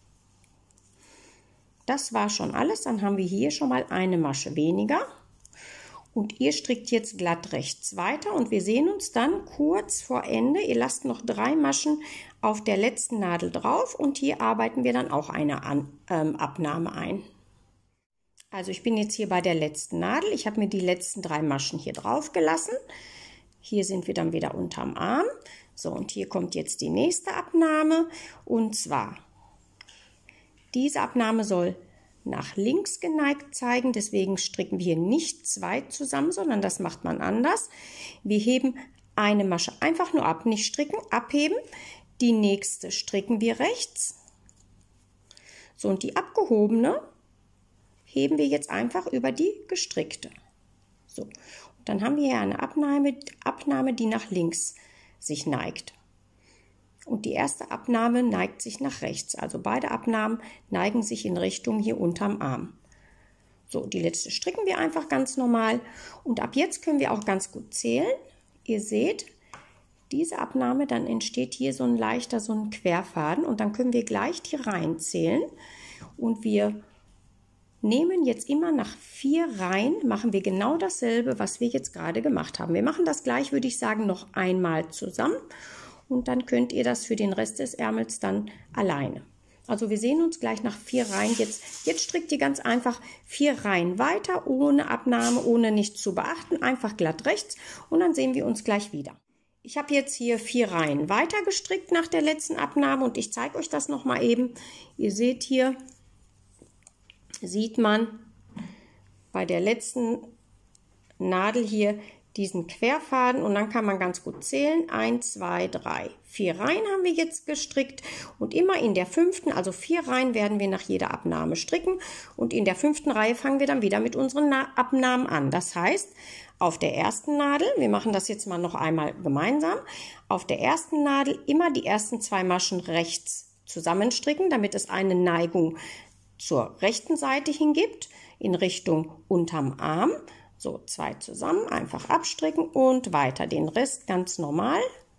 Das war schon alles, dann haben wir hier schon mal eine Masche weniger. Und ihr strickt jetzt glatt rechts weiter und wir sehen uns dann kurz vor Ende. Ihr lasst noch 3 Maschen auf der letzten Nadel drauf und hier arbeiten wir dann auch eine Abnahme ein. Also ich bin jetzt hier bei der letzten Nadel. Ich habe mir die letzten 3 Maschen hier drauf gelassen. Hier sind wir dann wieder unterm Arm. So, und hier kommt jetzt die nächste Abnahme. Und zwar, diese Abnahme soll nach links geneigt zeigen. Deswegen stricken wir hier nicht 2 zusammen, sondern das macht man anders. Wir heben eine Masche einfach nur ab, nicht stricken, abheben. Die nächste stricken wir rechts. So, und die abgehobene heben wir jetzt einfach über die gestrickte. So, und dann haben wir hier eine Abnahme, die nach links sich neigt. Und die erste Abnahme neigt sich nach rechts. Also beide Abnahmen neigen sich in Richtung hier unterm Arm. So, die letzte stricken wir einfach ganz normal. Und ab jetzt können wir auch ganz gut zählen. Ihr seht, diese Abnahme, dann entsteht hier so ein leichter, so ein Querfaden. Und dann können wir gleich die Reihen zählen. Und wir nehmen jetzt immer nach 4 Reihen, machen wir genau dasselbe, was wir jetzt gerade gemacht haben. Wir machen das gleich, würde ich sagen, noch einmal zusammen und dann könnt ihr das für den Rest des Ärmels dann alleine. Also wir sehen uns gleich nach 4 Reihen. Jetzt strickt ihr ganz einfach 4 Reihen weiter, ohne Abnahme, ohne nichts zu beachten, einfach glatt rechts und dann sehen wir uns gleich wieder. Ich habe jetzt hier 4 Reihen weiter gestrickt nach der letzten Abnahme und ich zeige euch das noch mal eben. Ihr seht hier, sieht man bei der letzten Nadel hier diesen Querfaden und dann kann man ganz gut zählen. 1, 2, 3, 4 Reihen haben wir jetzt gestrickt und immer in der 5., also 4 Reihen werden wir nach jeder Abnahme stricken und in der 5. Reihe fangen wir dann wieder mit unseren Abnahmen an. Das heißt, auf der ersten Nadel, wir machen das jetzt mal noch einmal gemeinsam, auf der ersten Nadel immer die ersten 2 Maschen rechts zusammenstricken, damit es eine Neigung zur rechten Seite hin gibt, in Richtung unterm Arm. So, 2 zusammen, einfach abstricken und weiter den Rest ganz normal.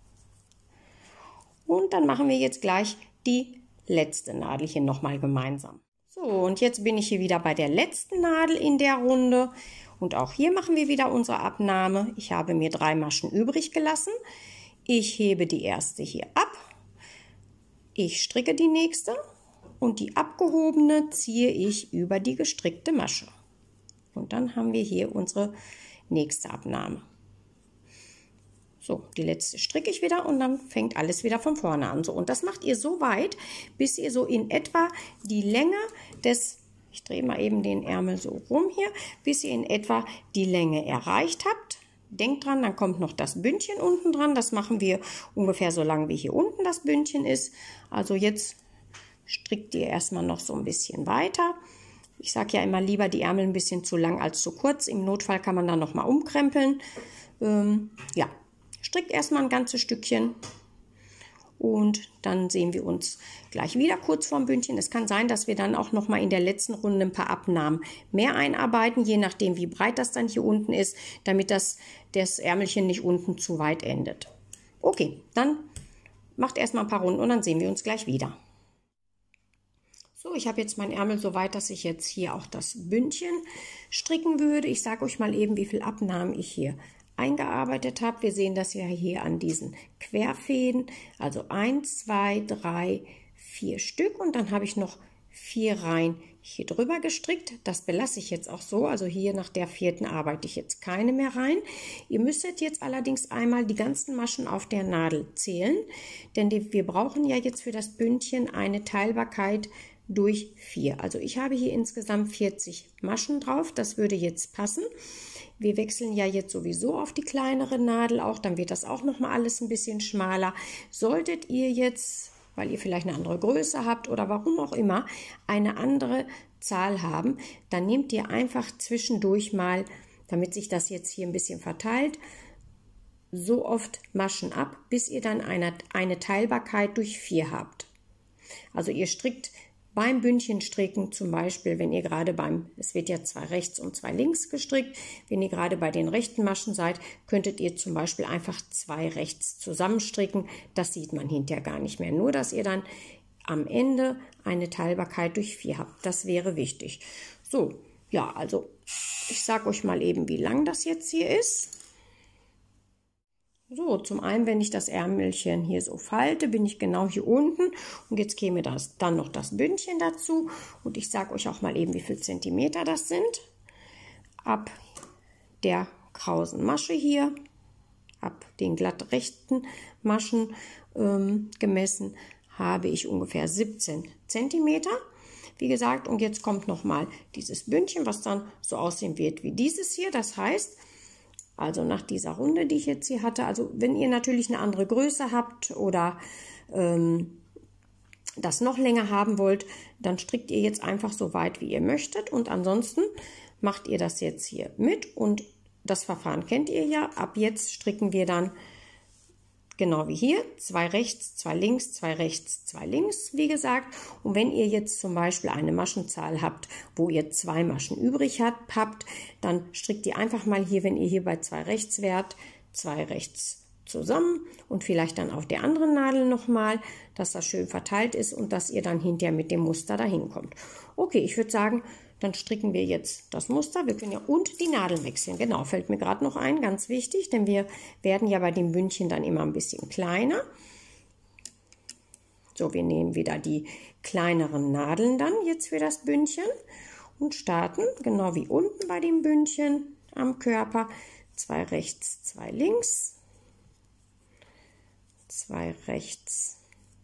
Und dann machen wir jetzt gleich die letzte Nadel hier nochmal gemeinsam. So, und jetzt bin ich hier wieder bei der letzten Nadel in der Runde. Und auch hier machen wir wieder unsere Abnahme. Ich habe mir 3 Maschen übrig gelassen. Ich hebe die erste hier ab. Ich stricke die nächste und die abgehobene ziehe ich über die gestrickte Masche. Und dann haben wir hier unsere nächste Abnahme. So, die letzte stricke ich wieder und dann fängt alles wieder von vorne an. So, und das macht ihr so weit, bis ihr so in etwa die Länge des, ich drehe mal eben den Ärmel so rum hier, bis ihr in etwa die Länge erreicht habt. Denkt dran, dann kommt noch das Bündchen unten dran. Das machen wir ungefähr so lang, wie hier unten das Bündchen ist. Also jetzt strickt ihr erstmal noch so ein bisschen weiter. Ich sage ja immer lieber die Ärmel ein bisschen zu lang als zu kurz. Im Notfall kann man dann noch mal umkrempeln. Ja, strickt erstmal ein ganzes Stückchen und dann sehen wir uns gleich wieder kurz vorm Bündchen. Es kann sein, dass wir dann auch noch mal in der letzten Runde ein paar Abnahmen mehr einarbeiten, je nachdem wie breit das dann hier unten ist, damit das Ärmelchen nicht unten zu weit endet. Okay, dann macht erstmal ein paar Runden und dann sehen wir uns gleich wieder. So, ich habe jetzt meinen Ärmel so weit, dass ich jetzt hier auch das Bündchen stricken würde. Ich sage euch mal eben, wie viel Abnahmen ich hier eingearbeitet habe. Wir sehen das ja hier an diesen Querfäden. Also 1, 2, 3, 4 Stück und dann habe ich noch 4 Reihen hier drüber gestrickt. Das belasse ich jetzt auch so. Also hier nach der 4. arbeite ich jetzt keine mehr rein. Ihr müsstet jetzt allerdings einmal die ganzen Maschen auf der Nadel zählen, denn wir brauchen ja jetzt für das Bündchen eine Teilbarkeit durch 4. Also ich habe hier insgesamt 40 Maschen drauf, das würde jetzt passen. Wir wechseln ja jetzt sowieso auf die kleinere Nadel auch, dann wird das auch noch mal alles ein bisschen schmaler. Solltet ihr jetzt, weil ihr vielleicht eine andere Größe habt oder warum auch immer, eine andere Zahl haben, dann nehmt ihr einfach zwischendurch mal, damit sich das jetzt hier ein bisschen verteilt, so oft Maschen ab, bis ihr dann eine Teilbarkeit durch 4 habt. Also ihr strickt beim Bündchenstricken zum Beispiel, wenn ihr gerade es wird ja 2 rechts und 2 links gestrickt, wenn ihr gerade bei den rechten Maschen seid, könntet ihr zum Beispiel einfach 2 rechts zusammenstricken. Das sieht man hinterher gar nicht mehr. Nur, dass ihr dann am Ende eine Teilbarkeit durch 4 habt. Das wäre wichtig. So, ja, also ich sage euch mal eben, wie lang das jetzt hier ist. So, zum einen, wenn ich das Ärmelchen hier so falte, bin ich genau hier unten und jetzt käme dann noch das Bündchen dazu und ich sage euch auch mal eben, wie viel Zentimeter das sind. Ab der krausen Masche hier, ab den glatt rechten Maschen gemessen, habe ich ungefähr 17 Zentimeter. Wie gesagt, und jetzt kommt noch mal dieses Bündchen, was dann so aussehen wird wie dieses hier. Das heißt, also nach dieser Runde, die ich jetzt hier hatte, also wenn ihr natürlich eine andere Größe habt oder das noch länger haben wollt, dann strickt ihr jetzt einfach so weit, wie ihr möchtet. Und ansonsten macht ihr das jetzt hier mit und das Verfahren kennt ihr ja. Ab jetzt stricken wir dann genau wie hier, 2 rechts, 2 links, 2 rechts, 2 links, wie gesagt. Und wenn ihr jetzt zum Beispiel eine Maschenzahl habt, wo ihr 2 Maschen übrig habt, dann strickt ihr einfach mal hier, wenn ihr hier bei 2 rechts wärt, 2 rechts zusammen und vielleicht dann auf der anderen Nadel nochmal, dass das schön verteilt ist und dass ihr dann hinterher mit dem Muster dahin kommt. Okay, ich würde sagen, dann stricken wir jetzt das Muster. Wir können ja und die Nadeln wechseln. Genau, fällt mir gerade noch ein, ganz wichtig, denn wir werden ja bei dem Bündchen dann immer ein bisschen kleiner. So, wir nehmen wieder die kleineren Nadeln dann jetzt für das Bündchen und starten, genau wie unten bei dem Bündchen am Körper, 2 rechts, 2 links. 2 rechts,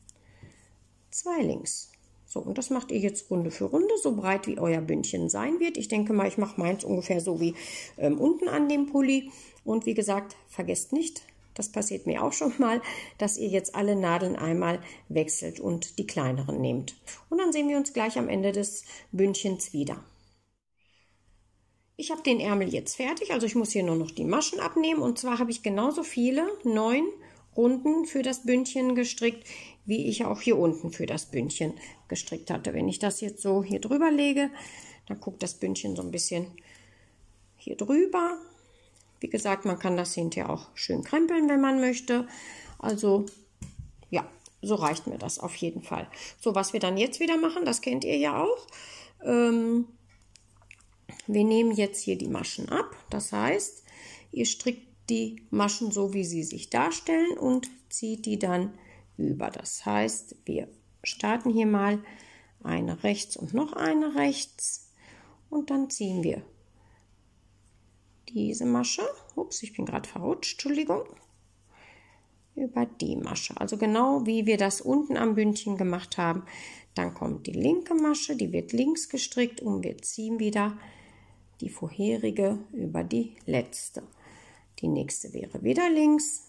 2 links. So, und das macht ihr jetzt Runde für Runde, so breit wie euer Bündchen sein wird. Ich denke mal, ich mache meins ungefähr so wie unten an dem Pulli. Und wie gesagt, vergesst nicht, das passiert mir auch schon mal, dass ihr jetzt alle Nadeln einmal wechselt und die kleineren nehmt. Und dann sehen wir uns gleich am Ende des Bündchens wieder. Ich habe den Ärmel jetzt fertig, also ich muss hier nur noch die Maschen abnehmen. Und zwar habe ich genauso viele, 9 Runden für das Bündchen gestrickt, wie ich auch hier unten für das Bündchen gestrickt hatte. Wenn ich das jetzt so hier drüber lege, dann guckt das Bündchen so ein bisschen hier drüber. Wie gesagt, man kann das hinterher auch schön krempeln, wenn man möchte. Also ja, so reicht mir das auf jeden Fall. So, was wir dann jetzt wieder machen, das kennt ihr ja auch. Wir nehmen jetzt hier die Maschen ab. Das heißt, ihr strickt die Maschen so, wie sie sich darstellen und zieht die dann über. Das heißt, wir starten hier mal eine rechts und noch eine rechts und dann ziehen wir diese Masche, ups, ich bin gerade verrutscht, Entschuldigung, über die Masche. Also genau wie wir das unten am Bündchen gemacht haben. Dann kommt die linke Masche, die wird links gestrickt und wir ziehen wieder die vorherige über die letzte. Die nächste wäre wieder links.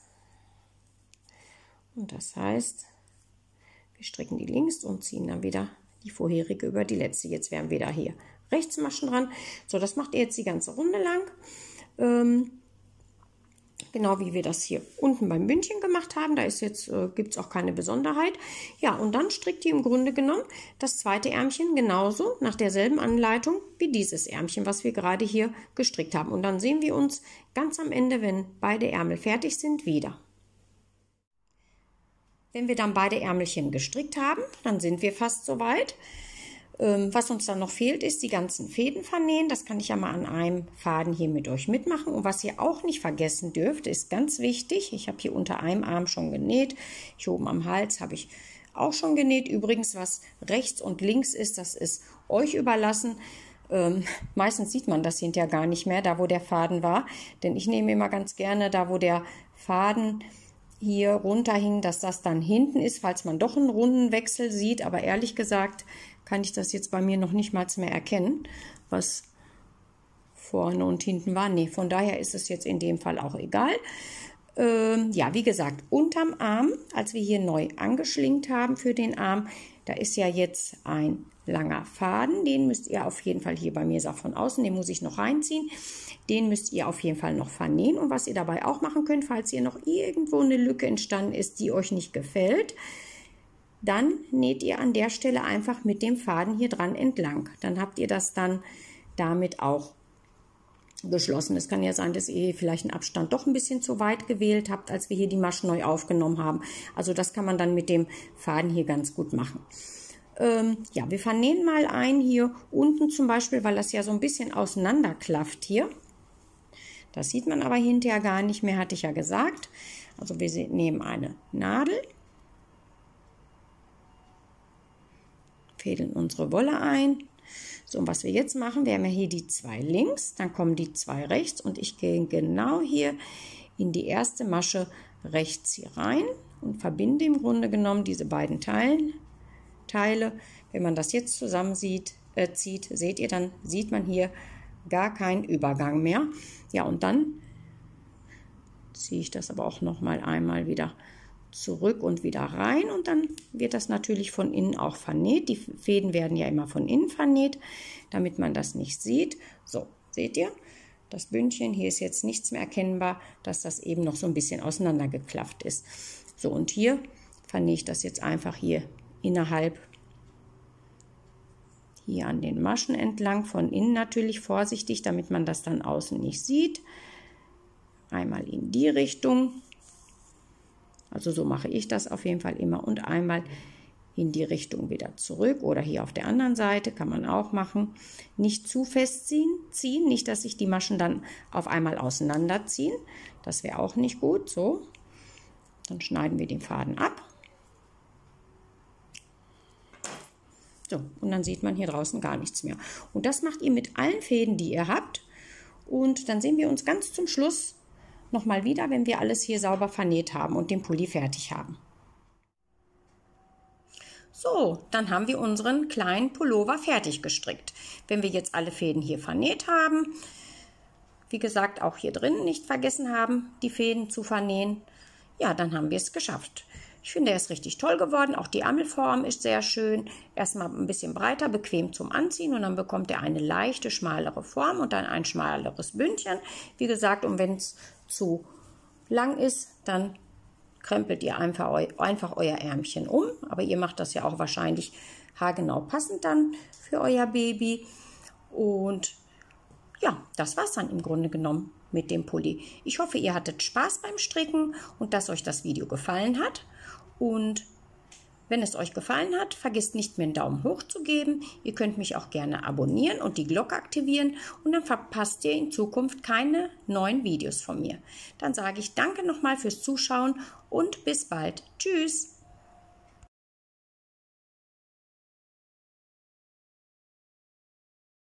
Und das heißt, wir stricken die links und ziehen dann wieder die vorherige über die letzte. Jetzt wären wieder hier Rechtsmaschen dran. So, das macht ihr jetzt die ganze Runde lang. Genau wie wir das hier unten beim Bündchen gemacht haben. Da ist jetzt, gibt es auch keine Besonderheit. Ja, und dann strickt ihr im Grunde genommen das zweite Ärmchen genauso nach derselben Anleitung wie dieses Ärmchen, was wir gerade hier gestrickt haben. Und dann sehen wir uns ganz am Ende, wenn beide Ärmel fertig sind, wieder. Wenn wir dann beide Ärmelchen gestrickt haben, dann sind wir fast soweit. Was uns dann noch fehlt, ist die ganzen Fäden vernähen. Das kann ich ja mal an einem Faden hier mit euch mitmachen. Und was ihr auch nicht vergessen dürft, ist ganz wichtig. Ich habe hier unter einem Arm schon genäht. Hier oben am Hals habe ich auch schon genäht. Übrigens, was rechts und links ist, das ist euch überlassen. Meistens sieht man das hinterher gar nicht mehr, da wo der Faden war. Denn ich nehme immer ganz gerne da, wo der Faden hier runterhing, dass das dann hinten ist, falls man doch einen Rundenwechsel sieht. Aber ehrlich gesagt kann ich das jetzt bei mir noch nicht mal mehr erkennen, was vorne und hinten war. Nee, von daher ist es jetzt in dem Fall auch egal. Ja, wie gesagt, unterm Arm, als wir hier neu angeschlingt haben für den Arm, da ist ja jetzt ein langer Faden. Den müsst ihr auf jeden Fall, hier bei mir ist er von außen, den muss ich noch reinziehen. Den müsst ihr auf jeden Fall noch vernähen. Und was ihr dabei auch machen könnt, falls hier noch irgendwo eine Lücke entstanden ist, die euch nicht gefällt, dann näht ihr an der Stelle einfach mit dem Faden hier dran entlang. Dann habt ihr das dann damit auch geschlossen. Es kann ja sein, dass ihr vielleicht einen Abstand doch ein bisschen zu weit gewählt habt, als wir hier die Maschen neu aufgenommen haben. Also das kann man dann mit dem Faden hier ganz gut machen. Ja, wir vernähen mal ein hier unten zum Beispiel, weil das ja so ein bisschen auseinanderklafft hier. Das sieht man aber hinterher gar nicht mehr, hatte ich ja gesagt. Also wir nehmen eine Nadel, fädeln unsere Wolle ein. So, und was wir jetzt machen, wir haben ja hier die 2 links, dann kommen die 2 rechts und ich gehe genau hier in die erste Masche rechts hier rein und verbinde im Grunde genommen diese beiden Teile. Wenn man das jetzt zusammen zieht, seht ihr, dann sieht man hier gar keinen Übergang mehr. Ja, und dann ziehe ich das aber auch noch mal einmal wieder zurück und wieder rein und dann wird das natürlich von innen auch vernäht. Die Fäden werden ja immer von innen vernäht, damit man das nicht sieht. So, seht ihr? Das Bündchen, hier ist jetzt nichts mehr erkennbar, dass das eben noch so ein bisschen auseinandergeklafft ist. So, und hier vernähe ich das jetzt einfach hier innerhalb, hier an den Maschen entlang, von innen natürlich vorsichtig, damit man das dann außen nicht sieht. Einmal in die Richtung. Also so mache ich das auf jeden Fall immer und einmal in die Richtung wieder zurück oder hier auf der anderen Seite kann man auch machen. Nicht zu fest ziehen, nicht, dass sich die Maschen dann auf einmal auseinanderziehen. Das wäre auch nicht gut. So, dann schneiden wir den Faden ab. So, und dann sieht man hier draußen gar nichts mehr. Und das macht ihr mit allen Fäden, die ihr habt. Und dann sehen wir uns ganz zum Schluss nochmal wieder, wenn wir alles hier sauber vernäht haben und den Pulli fertig haben. So, dann haben wir unseren kleinen Pullover fertig gestrickt. Wenn wir jetzt alle Fäden hier vernäht haben, wie gesagt, auch hier drin nicht vergessen haben, die Fäden zu vernähen, ja, dann haben wir es geschafft. Ich finde, er ist richtig toll geworden. Auch die Ärmelform ist sehr schön. Erstmal ein bisschen breiter, bequem zum Anziehen und dann bekommt er eine leichte, schmalere Form und dann ein schmaleres Bündchen. Wie gesagt, und wenn es zu lang ist, dann krempelt ihr einfach euer Ärmchen um. Aber ihr macht das ja auch wahrscheinlich haargenau passend dann für euer Baby. Und ja, das war's dann im Grunde genommen mit dem Pulli. Ich hoffe, ihr hattet Spaß beim Stricken und dass euch das Video gefallen hat. Und wenn es euch gefallen hat, vergesst nicht, mir einen Daumen hoch zu geben. Ihr könnt mich auch gerne abonnieren und die Glocke aktivieren und dann verpasst ihr in Zukunft keine neuen Videos von mir. Dann sage ich danke nochmal fürs Zuschauen und bis bald. Tschüss!